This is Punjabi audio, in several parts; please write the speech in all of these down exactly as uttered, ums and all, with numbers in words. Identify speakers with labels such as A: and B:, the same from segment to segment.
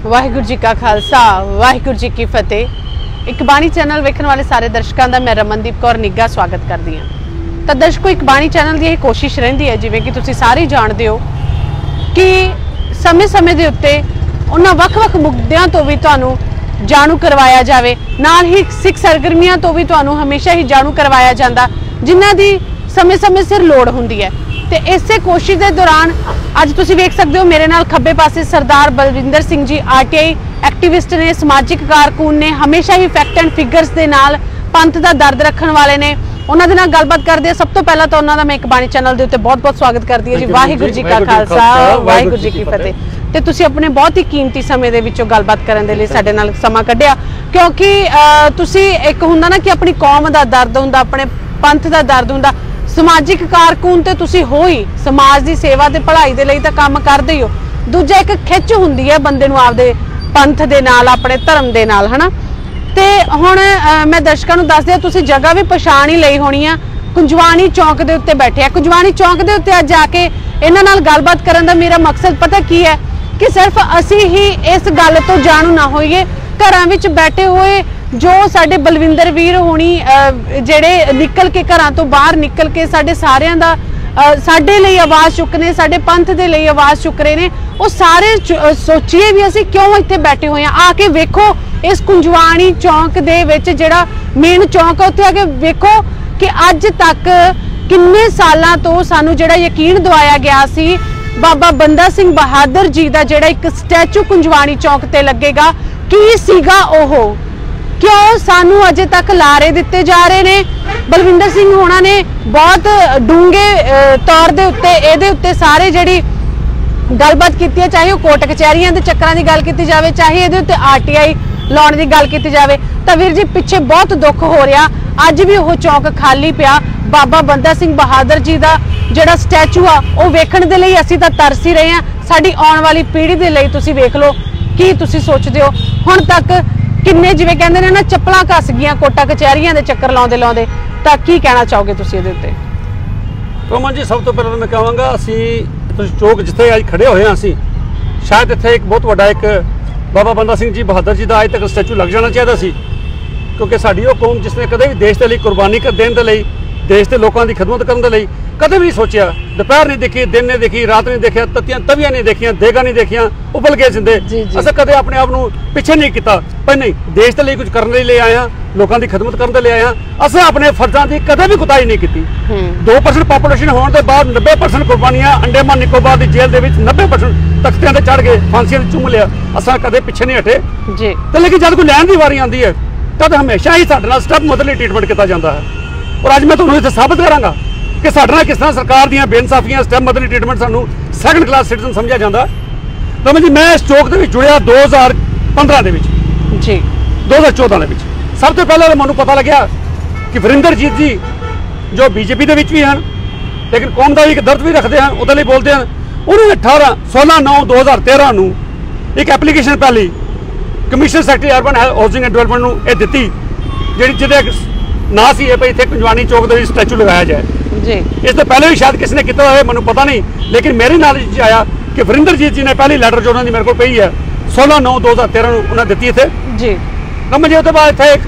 A: वाहिगुरू जी का खालसा वाहिगुरू जी की फतेह। एक बाणी चैनल वेखण वाले सारे दर्शकों का मैं रमनदीप कौर निग्गा स्वागत करती हाँ। तो दर्शकों, एक बाणी चैनल की यह कोशिश रहिंदी है, जिवें कि तुसीं सारे जानते हो कि समय समय के उत्ते उन्हां वख-वख मुद्दिआं तो भी तुहानूं जाणू करवाया जाए, नाल ही सिख सरगर्मियां तो भी तुहानूं हमेशा ही जाणू करवाया जाता, जिन्हां दी समय समय सिर लोड़ हुंदी है। तो इसे कोशिश के दौरान अज तुसीं वेख सकते हो मेरे नाल खब्बे पासे Sardar Balvinder Singh ji R T I activist ने, समाजिक कारकुन ने, हमेशा ही फैक्ट एंड फिगर्स के नाल पंथ का दर्द रखने वाले ने। उन्होंने नाल गलबात करते हैं। सब तो पहला तो उन्होंने मैं एक बाणी चैनल के उत्ते बहुत बहुत स्वागत करती है जी। वाहिगुरू जी का खालसा वाहिगुरू जी की फतेह। तो तुसीं अपने बहुत ही कीमती समय दे विचों गलबात करन दे लई साडे नाल समा कढिया, क्योंकि तुसीं एक हुंदा ना कि अपनी कौम का दर्द हुंदा, अपने पंथ का दर्द हुंदा। समाजिक कारकुन तो तुसीं हो ही, समाज की सेवा ते भलाई दे लई तां काम करदे ही हो। दूजा एक खिच हुंदी है बंदे नूं आपदे पंथ दे नाल, अपने धर्म दे नाल, है ना। ते हुण मैं दर्शकों नूं दस दियां, तुसीं जगह भी पछाण ही लई होनी आ। कुंजवानी चौक दे उत्ते बैठे आ। कुंजवानी चौक दे उत्ते अज जाके इन्हां नाल गलबात करन दा मेरा मकसद पता की है कि सिर्फ असीं ही इस गल तो जाणू ना होईए, घरां विच बैठे हुए जो साडे बलविंदर वीर होनी जेड़े निकल के घरां तो बाहर निकल के साडे सारियां दा साडे लई आवाज़ चुकने, साडे पंथ दे लई आवाज़ चुक रहे ने, वो सारे सोचिए भी असीं क्यों इत्थे बैठे हुए हैं। आके वेखो इस कुंजवानी चौक दे विच जेड़ा मेन चौक है, उत्थे आके वेखो कि अज तक किन्ने सालां तो सानू जेड़ा यकीन दवाया गया सी बाबा बंदा सिंह बहादुर जी का जेड़ा एक स्टैचू कुंजवानी चौक ते लगेगा, की सीगा ओहो, क्यों सानू अजे तक लारे दिते जा रहे ने। बलविंदर सिंह होना ने बहुत डूंगे तौर दे उत्ते इहदे उत्ते सारे जिहड़ी गलबात कीती है, चाहे वो कोर्ट कचहरियां दे चक्करां दी गल कीती जावे, चाहे इहदे उत्ते आर टी आई लाउण दी गल कीती जावे, तां वीर जी पिछे बहुत दुख हो रहा। अज भी वो चौक खाली पिया। बाबा बंदा सिंह बहादुर जी का जिहड़ा स्टैचू आ वो वेखण दे लई असीं तां तरस ही रहे हैं। साडी आउण वाली पीढ़ी दे लई तुसीं वेख लो की तुसीं सोचदे हो। हुण तक किन्ने जिवें कहंदे ने ना चप्पलां घस गईयां कोटा कचहरियां दे चक्कर लाउंदे लाउंदे, तां की कहना चाहोगे तुसीं इहदे उत्ते?
B: रोमन जी, सब तो पहले मैं कहांगा असीं तुसीं चौक जिथे अज खड़े होए हां, असीं शायद इत्थे एक बहुत वड्डा एक बाबा बंदा सिंह जी बहादुर जी का अज तक स्टैचू लग जाना चाहिए सी, क्योंकि साडी वो कौम जिसने कदे भी देश के लिए कुर्बानी कर देने के लिए, देश के लोगों की खिदमत करने के लिए कदे भी नहीं सोचा। दोपहर नहीं देखी, दिन नहीं देखी, रात नहीं देखा, तत्तियां तवियां नहीं देखियां, देगा नहीं देखियां, उबल गए जिंदे। असें कदे अपने आप को पिछे नहीं किया, पर नहीं देश के लिए कुछ करने ले आए हैं, लोगों की खिदमत करने ले आए हैं। असें अपने फर्जां की कदे भी कुताही नहीं की। दो परसेंट पॉपूलेशन होने के बाद नब्बे परसेंट कुर्बानियां अंडमान निकोबार की जेल के नब्बे परसेंट तख्तियां ते चढ़ गए, फांसियां चूम लिया, असां कदे पिछे नहीं हटे। तो लेकिन जब कोई लैन की वारी आती है तब हमेशा ही साडे नाल स्टैप मदरली ट्रीटमेंट किया जाता है। और अज मैं तुहानूं इत्थे साबित करांगा कि साडे नाल किस तरह सरकार दी बेइंसाफियां स्टैप मदरली ट्रीटमेंट सानूं सैकंड क्लास सिटीजन समझा जाता। तो मैं जी मैं इस चौक के जुड़िया दो हज़ार पंद्रह के जी दो हज़ार चौदह के सब तो पहले मैं पता लग्या कि वरिंदरजीत जी जो बीजेपी के भी हैं लेकिन कौम का एक दर्द भी रखते हैं, उहदे लई बोलते हैं। उन्होंने अठारह सोलह नौ दो हज़ार तेरह नूं एक एप्लीकेशन पहली commissioner secretary urban housing and development नूं ये दित्ती, जिहड़ी जिहदे ना सी भाई इत्थे कुंजवानी चौक के स्टैचू लगाया जाए जी। इस तो पहले भी शायद किसी ने किया है, मैंने पता नहीं, लेकिन मेरी नॉलेज आया कि वरिंदरजीत जी ने पहली लैटर जो उन्होंने मेरे को पई है सोलह नौ दो हज़ार तेरह उन्हें दी थे जी। तो मुझे उसके बाद इतने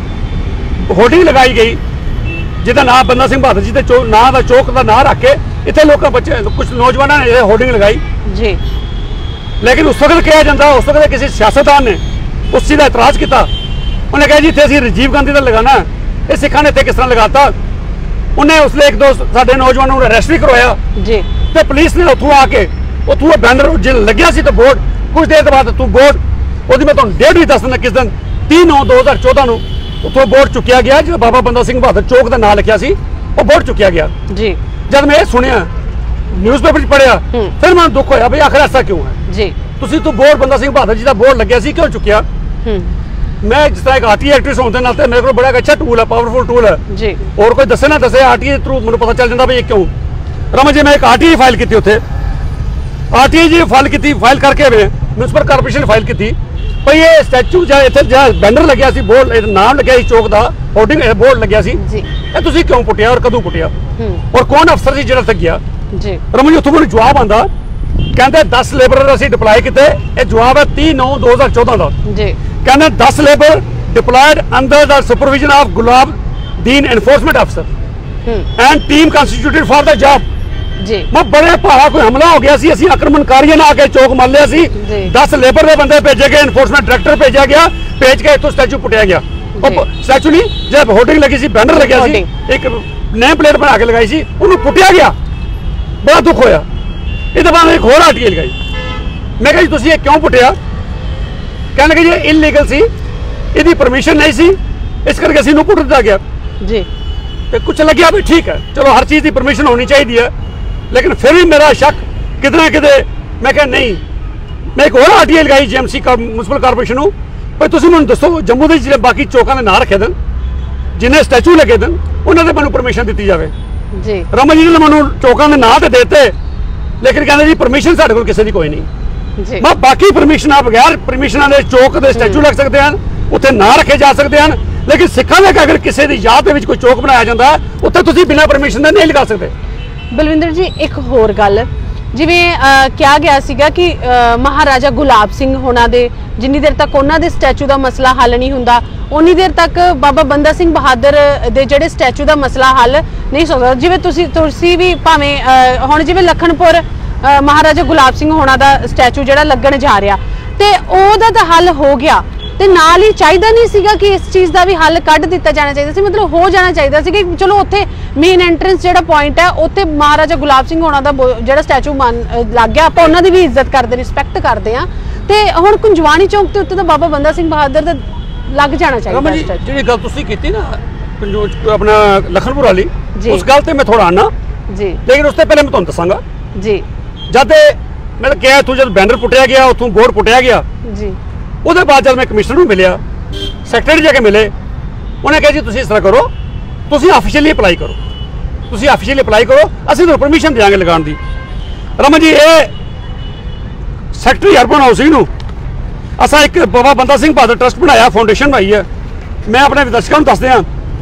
B: एक होर्डिंग लगाई गई जिसका नाम बंदा सिंह बहादुर जी के चौक ना का चौक का नाम रख के इतने लोग बच्चे कुछ नौजवानों ने होर्डिंग लगाई जी। लेकिन उस वक्त कहा जाता, उस वक्त किसी सियासतदान ने उस चीज़ का एतराज़ किया। उन्हें कहा जी इतने असीं राजीव गांधी का लगाना, ये सिखा ने इतने किस तरह लगाता। उन्हें उसने एक दो साडे नौजवानों को अरेस्ट भी करवाया जी। तो पुलिस ने उतों आके उतों बैनर जो लग्या सी तो बोर्ड कुछ देर बाद तू बोर्ड वो मैं तुहानूं डेट भी दस दिना किस दिन तीन नौ दो हज़ार चौदह नूं उतों बोर्ड चुकिया गया जो बाबा बंदा सिंह बहादुर चौक का नाम लिखा सी, वो बोर्ड चुकिया गया जी। जब मैं ये सुनिया न्यूज़पेपर पढ़िया फिर मैं दुख होया भाई आखिर ऐसा क्यों है जी। तुसीं तो बोर्ड बंदा सिंह बहादुर जी का बोर्ड लग्या सी क्यों चुकिया? मैं जिस तरह एक आर टी आई एक्ट्रेस होने के नाते मेरे को बड़ा अच्छा टूल है, पावरफुल टूल है जी। और कोई दसे ना दसे आर टी आई थ्रू मैं पता चल जाता भाई क्यों। रमन जी मैं एक आर टी आई फाइल की उत्थे आर टी आई जी फाइल की फाइल करके म्यूनसिपल कारपोरेशन फाइल की भाई ये स्टैचू जो इतने जो बैनर लग्या सी, बोर्ड नाम लग्या चौक का होर्डिंग बोर्ड लग्या सी, ये तुसीं क्यों पुटिया और कदों पुटिया और कौन अफसर सी जिहड़ा तक गया? रमन जी उत्थों मैनूं जवाब आंदा कहते दस लेबर असीं डिप्लॉय कीते, ये जवाब है तीह नौ दो हज़ार चौदह का
A: जी।
B: कहते दस labour deployed under the supervision of Gulab Deen enforcement अफसर and team constituted for the job
A: जी।
B: मैं बड़े भाड़ा कोई हमला हो गया सी, असीं आक्रमणकारियों ने आके चौक मल लिया सी, दस लेबर के बंदे भेजे गए, एनफोर्समेंट डायरेक्टर भेजा गया, भेज के इतों स्टैचू पुटिया गया। स्टैचू नहीं जब होर्डिंग लगी सी, बैनर लगे सी, एक नेम प्लेट बना के लगाई सी, उन्होंने पुटिया गया, बड़ा दुख होया। ये बाद एक होर आरटीआई लगाई, मैं कहा जी तुसीं ये क्यों पुटिया? कहने लगे जी इलीगल सी, इसकी परमिशन नहीं सी, इस करके असीं नूं पुट दिता गया
A: जी।
B: तो कुछ लग्या भी ठीक है, चलो हर चीज़ की परमिशन होनी चाहिए है, लेकिन फिर भी मेरा शक कितना किते, मैं कहा नहीं, मैं एक होर आरटीआई लगाई जीएमसी का म्यूनसिपल कारपोरेशन नूं, भाई तुसीं मैनूं दसो जम्मू के जिहड़े बाकी चौकां दे नां रखे दन, जिन्हें स्टैचू लगे दन, उन्हां दे मैनूं परमिशन दी जाए।
A: जी।
B: रमन जी ने मैनूं चौकां दे नां ते देते, लेकिन कहते जी परमिशन साढ़े कोल किसी की कोई नहीं जी। मैं बाकी परमिशन बगैर परमिशन के चौक के स्टैचू लग सकते हैं, उत्थे नां रखे जा सकते हैं, लेकिन सिखां दे अगर किसी की याद दे विच कोई चौक बनाया जाता है, उत्थे तुसीं बिना परमिशन दे नहीं लगा सकते।
A: बलविंदर जी एक होर गल, जिवें किहा गया सीगा कि अ, महाराजा गुलाब सिंह होना दे जिन्नी देर तक उन्हां दे स्टैचू का मसला हल नहीं हुंदा, उन्नी देर तक बाबा बंदा सिंह बहादुर दे जिहड़े स्टैचू का मसला हल नहीं सकदा। जिवें तुसीं तुसीं भी भावें हुण जिवें लखनपुर अ, महाराजा गुलाब सिंह होना दा स्टैचू जिहड़ा लगन जा रहा, ते ओहदा तां हल हो गया, ते नाल ही चाहिदा नहीं सीगा कि इस चीज़ का भी हल कढ़ दिता जाना चाहिए सी, मतलब हो जाना चाहिए सी कि चलो उत्थे मेन एंट्रेंस जिहड़ा पॉइंट है उत्थे महाराजा गुलाब सिंह होना दा जिहड़ा स्टैचू मान लग गया, आपां उन्हां दी भी इज्जत करदे रिस्पैक्ट करदे आ, ते हुण कुंजवानी चौक ते उत्ते तां बाबा बंदा सिंह बहादुर दा लग जाना चाहिए।
B: जिहड़ी गल तुसीं कीती ना अपना लखनपुर वाली, उस गल ते मैं थोड़ा आना
A: जी,
B: लेकिन उससे पहले मैं तुहानूं दस्सांगा
A: जी।
B: जद मैं क्या इत्थों जब बैनर पुटिया गया, उत्थों बोर्ड पुटिया गया
A: जी,
B: उसके बाद जब मैं कमिश्नर को मिलिया, सैकटरी जाके मिले, उन्हें कहा जी तुसीं इस तरह करो, तुसीं ऑफिशियली अप्लाई करो, तुसीं ऑफिशियली अप्लाई करो, असीं तुहानूं परमिशन देंगे लगाने की। रमन जी ये सैकटरी अर्बन हाउसिंग नूं असां एक बाबा बंदा सिंह बहादुर ट्रस्ट बनाया, फाउंडेशन बनाई है, मैं अपने दर्शकों को दस दियां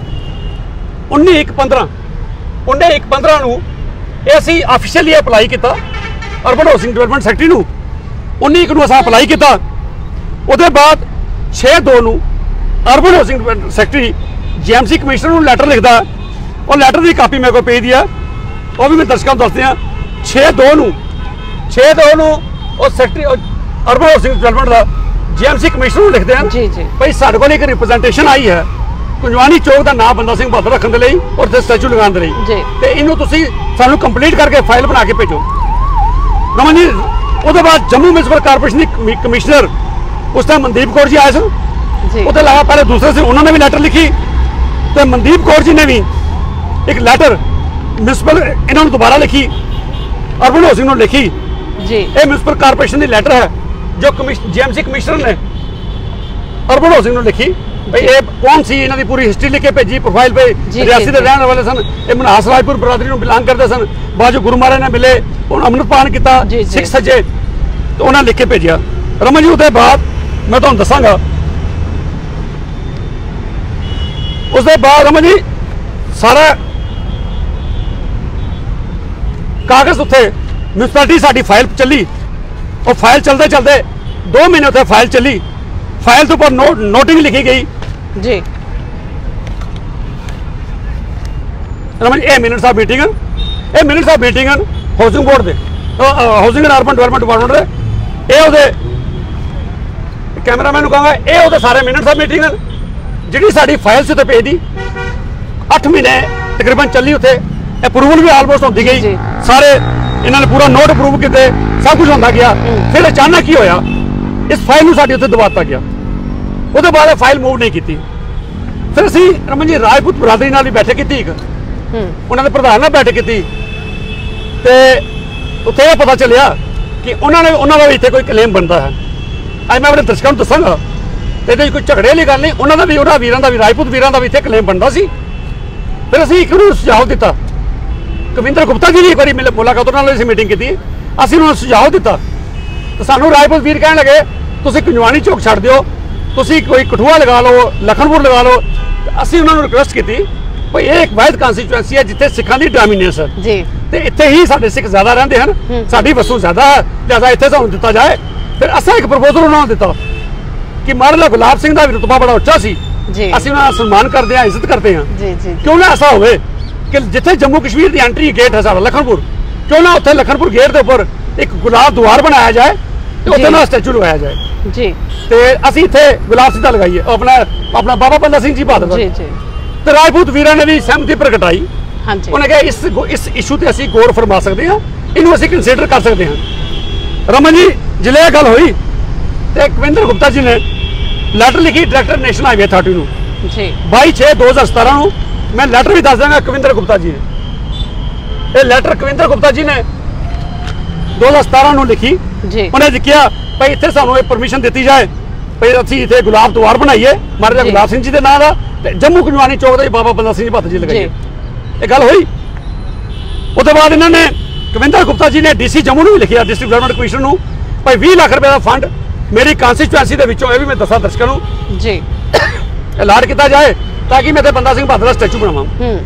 B: उन्नी एक पंद्रह उन्नी एक पंद्रह नूं ये असीं ऑफिशियली अप्लाई किया अर्बन हाउसिंग डिवेलपमेंट सैकटरी नूं, उन्नी एक नूं असां अप्लाई किया, उसके बाद छे दो नूं urban housing secretary GMC commissioner नूं लैटर लिखता, और लैटर की कापी मेरे को भेज दिया, वो भी मैं दर्शकों को दस दियां छे दो नूं छे दो नूं और सैकटरी अर्बन हाउसिंग डिवेलपमेंट का जीएमसी कमिश्नर नूं लिखते हैं
A: जी जी
B: भाई साढ़े को एक रिप्रजेंटेशन आई है कुंजवानी चौक का नाम बंदा सिंह बहादुर रखने के लिए और इत्थे स्टैचू लगाने के लिए, तो इनू तुसीं सानू कंप्लीट करके फाइल बना के भेजो। रमन जी उसके बाद जम्मू म्यूनसिपल कारपोरेशन की कमिश्नर उस टाइम मनदीप कौर जी आए सन, उसके अलावा पहले दूसरे से उन्होंने भी लैटर लिखी, तो मनदीप कौर जी ने भी एक लैटर म्यूनसिपल इन्होंने दोबारा लिखी, अर्बन हाउसिंग ने लिखी
A: जी,
B: ये म्यूनसिपल कारपोरेशन की लैटर है जो जीएमसी कमिश्नर ने अर्बन हाउसिंग ने लिखी, भाई ये कौन सी इन्हों की पूरी हिस्ट्री लिख के भेजी, प्रोफाइल पे रियासी के रहने वाले सन, ये मनहास राजपुर बरादरी में बिलोंग करते सन, बाजू गुरु महाराज ने मिले, उन्होंने अमृतपान किया, सिख सजे, तो उन्हें लिख के भेजा। रमन जी उसके बाद मैं तुहानूं दसांगा, उसके बाद रमन जी सारा कागज उत्थे म्यूनसिपैलिटी साडी फाइल चली, और फाइल चलते चलते दो महीने उत्थे फाइल चली, फाइल के ऊपर नोट नोटिंग लिखी गई
A: जी।
B: रमन ये मिनट्स ऑफ मीटिंग ये minutes of meeting housing board दे housing and urban development department दे ये उहदे कैमरामैन कहूँगा ये उहदे सारे मिनट्स ऑफ मीटिंग जिहड़ी साडी फाइल से भेज दी अठ महीने तकरीबन चली, उत्थे अप्रूवल भी आलमोस्ट होती गई, सारे इन्होंने पूरा नोट अप्रूव किए, सब कुछ होता गया, फिर अचानक ही होया इस फाइल में साड़ी उत्थे दबाता गया, उसके बाद फाइल मूव नहीं की, फिर असी रमन जी राजपूत बरादरी नाल भी बैठक की, एक उन्होंने प्रधान नाल बैठक की, उत्थे यह पता चलिया कि उन्होंने उन्होंने भी इतने कोई क्लेम बनता है। अज मैं अपने दर्शकों को दसांगा, ये कोई झगड़े वाली गल नहीं, उन्होंने भी उन्होंने वीरों का भी राजपूत वीरों का भी इतने क्लेम बनता सी, फिर असी एक सुझाव दिता, कविंदर गुप्ता जी ने एक बार मिले मुलाकात उन्होंने मीटिंग की, असी उन्होंने सुझाव दिता, तो सानू राजपूत वीर कहने लगे तुसीं कुंजवानी चौक छड्ड दिओ, तुसीं कोई कठुआ लगा लो, लखनपुर लगा लो, असी उन्होंने रिक्वेस्ट की भाई ये एक वाहिद कॉन्स्टिट्यूएंसी है जिथे सिखां दी डोमिनेंस है, ਤੇ ਇੱਥੇ ਹੀ ਸਾਡੇ ਸਿੱਖ ਜ਼ਿਆਦਾ ਰਹਿੰਦੇ ਹਨ, ਸਾਡੀ ਵਸੂ ਜ਼ਿਆਦਾ ਹੈ, ਲਿਹਾਜ਼ਾ ਇੱਥੇ ਸਾਨੂੰ ਦਿੱਤਾ ਜਾਏ। ਫਿਰ ਅਸਾਂ ਇੱਕ ਪ੍ਰਪੋਜ਼ਲ ਉਹਨਾਂ ਨੂੰ ਦਿੱਤਾ ਕਿ ਮਹਾਰਾਜਾ ਗੁਲਾਬ ਸਿੰਘ ਦਾ ਵੀ ਰੁਤਬਾ ਬੜਾ ਉੱਚਾ ਸੀ, ਅਸੀਂ ਉਹਨਾਂ ਦਾ ਸਨਮਾਨ ਕਰਦੇ ਹਾਂ, ਇੱਜ਼ਤ ਕਰਦੇ ਹਾਂ। ਕਿਉਂ ਨਾ ਐਸਾ ਹੋਵੇ ਕਿ ਜਿੱਥੇ ਜੰਮੂ ਕਸ਼ਮੀਰ ਦੀ ਐਂਟਰੀ ਗੇਟ ਹੈ ਸਾਡਾ ਲਖਨਪੁਰ, ਕਿਉਂ ਨਾ ਉੱਥੇ ਲਖਨਪੁਰ ਗੇਟ ਦੇ ਉੱਪਰ ਇੱਕ ਗੁਲਾਬ ਦੁਆਰ ਬਣਾਇਆ ਜਾਏ ਤੇ ਉੱਥੇ ਨਾਲ ਸਟੈਚੂ ਲਗਾਇਆ ਜਾਏ ਜੀ। ਤੇ ਅਸੀਂ ਇੱਥੇ ਗੁਲਾਬ ਸਿੱਧਾ ਲਗਾਈਏ ਆਪਣਾ ਆਪਣਾ ਬਾਬਾ ਬੰਦਾ ਸਿੰਘ ਜੀ ਬਹਾਦਰ ਜੀ ਜੀ ਤੇ ਰਾਜਪੂਤ ਵੀਰਾਂ ਨੇ ਵੀ ਸਹਿਮਤੀ ਪ੍ਰਗਟਾਈ। ਹਾਂਜੀ, ਉਹਨੇ ਕਿਹਾ ਇਸ ਇਸ ਇਸ਼ੂ ਤੇ ਅਸੀਂ ਗੌਰ ਫਰਮਾ ਸਕਦੇ ਹਾਂ, ਇਹਨੂੰ ਅਸੀਂ ਕੰਸੀਡਰ ਕਰ ਸਕਦੇ ਹਾਂ। ਰਮਨ ਜੀ ਜਿਲੇ ਇਹ ਗੱਲ ਹੋਈ ਤੇ ਕਵਿੰਦਰ ਗੁਪਤਾ ਜੀ ਨੇ ਲੈਟਰ ਲਿਖੀ ਡਾਇਰੈਕਟਰ ਨੈਸ਼ਨਲ ਹਾਈਵੇ ਅਥਾਰਟੀ ਨੂੰ ਜੀ ਬਾਈ ਛੇ ਦੋ ਹਜ਼ਾਰ ਸਤਾਰਾਂ ਨੂੰ। ਮੈਂ ਲੈਟਰ ਵੀ ਦੱਸ ਦਾਂਗਾ ਕਵਿੰਦਰ ਗੁਪਤਾ ਜੀ ਨੇ ਇਹ ਲੈਟਰ ਕਵਿੰਦਰ ਗੁਪਤਾ ਜੀ ਨੇ ਦੋ ਹਜ਼ਾਰ ਸਤਾਰਾਂ ਨੂੰ ਲਿਖੀ ਜੀ। ਉਹਨੇ ਲਿਖਿਆ ਭਾਈ ਇੱਥੇ ਸਾਨੂੰ ਇਹ ਪਰਮਿਸ਼ਨ ਦਿੱਤੀ ਜਾਏ ਭਾਈ ਅਸੀਂ ਇੱਥੇ ਗੁਲਾਬ ਦੁਆਰ ਬਣਾਈਏ ਮਹਾਰਾਜਾ ਗੁਲਾਬ ਸਿੰਘ ਜੀ ਦੇ ਨਾਂ ਦਾ ਤੇ ਜੰਮੂ ਕਨਵਾਨੀ ਚੌਕ ਦਾ ਬਾਬਾ ਬੰਦਾ ਸਿੰਘ ਜੀ ਬਹਾਦਰ ਜੀ ਲਗਾਈਏ। ਇਹ ਗੱਲ ਹੋਈ। ਉਹਦੇ ਬਾਅਦ ਇਹਨਾਂ ਨੇ ਕਵਿੰਦਰ ਗੁਪਤਾ ਜੀ ਨੇ ਡੀਸੀ ਜੰਮੂ ਨੂੰ ਵੀ ਲਿਖਿਆ, ਡਿਸਟ੍ਰਿਕਟ ਡਿਵੈਲਪਮੈਂਟ ਕਮਿਸ਼ਨਰ ਨੂੰ, ਭਾਈ ਵੀਹ ਲੱਖ ਰੁਪਏ ਦਾ ਫੰਡ ਮੇਰੀ ਕੰਸਟੀਚੁਐਂਸੀ ਦੇ ਵਿੱਚੋਂ, ਇਹ ਵੀ ਮੈਂ ਦੱਸਾਂ ਦਰਸ਼ਕਾਂ ਨੂੰ ਜੀ, ਅਲਾਟ ਕੀਤਾ ਜਾਏ ਤਾਂ ਕਿ ਮੈਂ ਤੇ ਬੰਦਾ ਸਿੰਘ ਬਹਾਦਰ ਦਾ ਸਟੈਚੂ ਬਣਾਵਾਂ।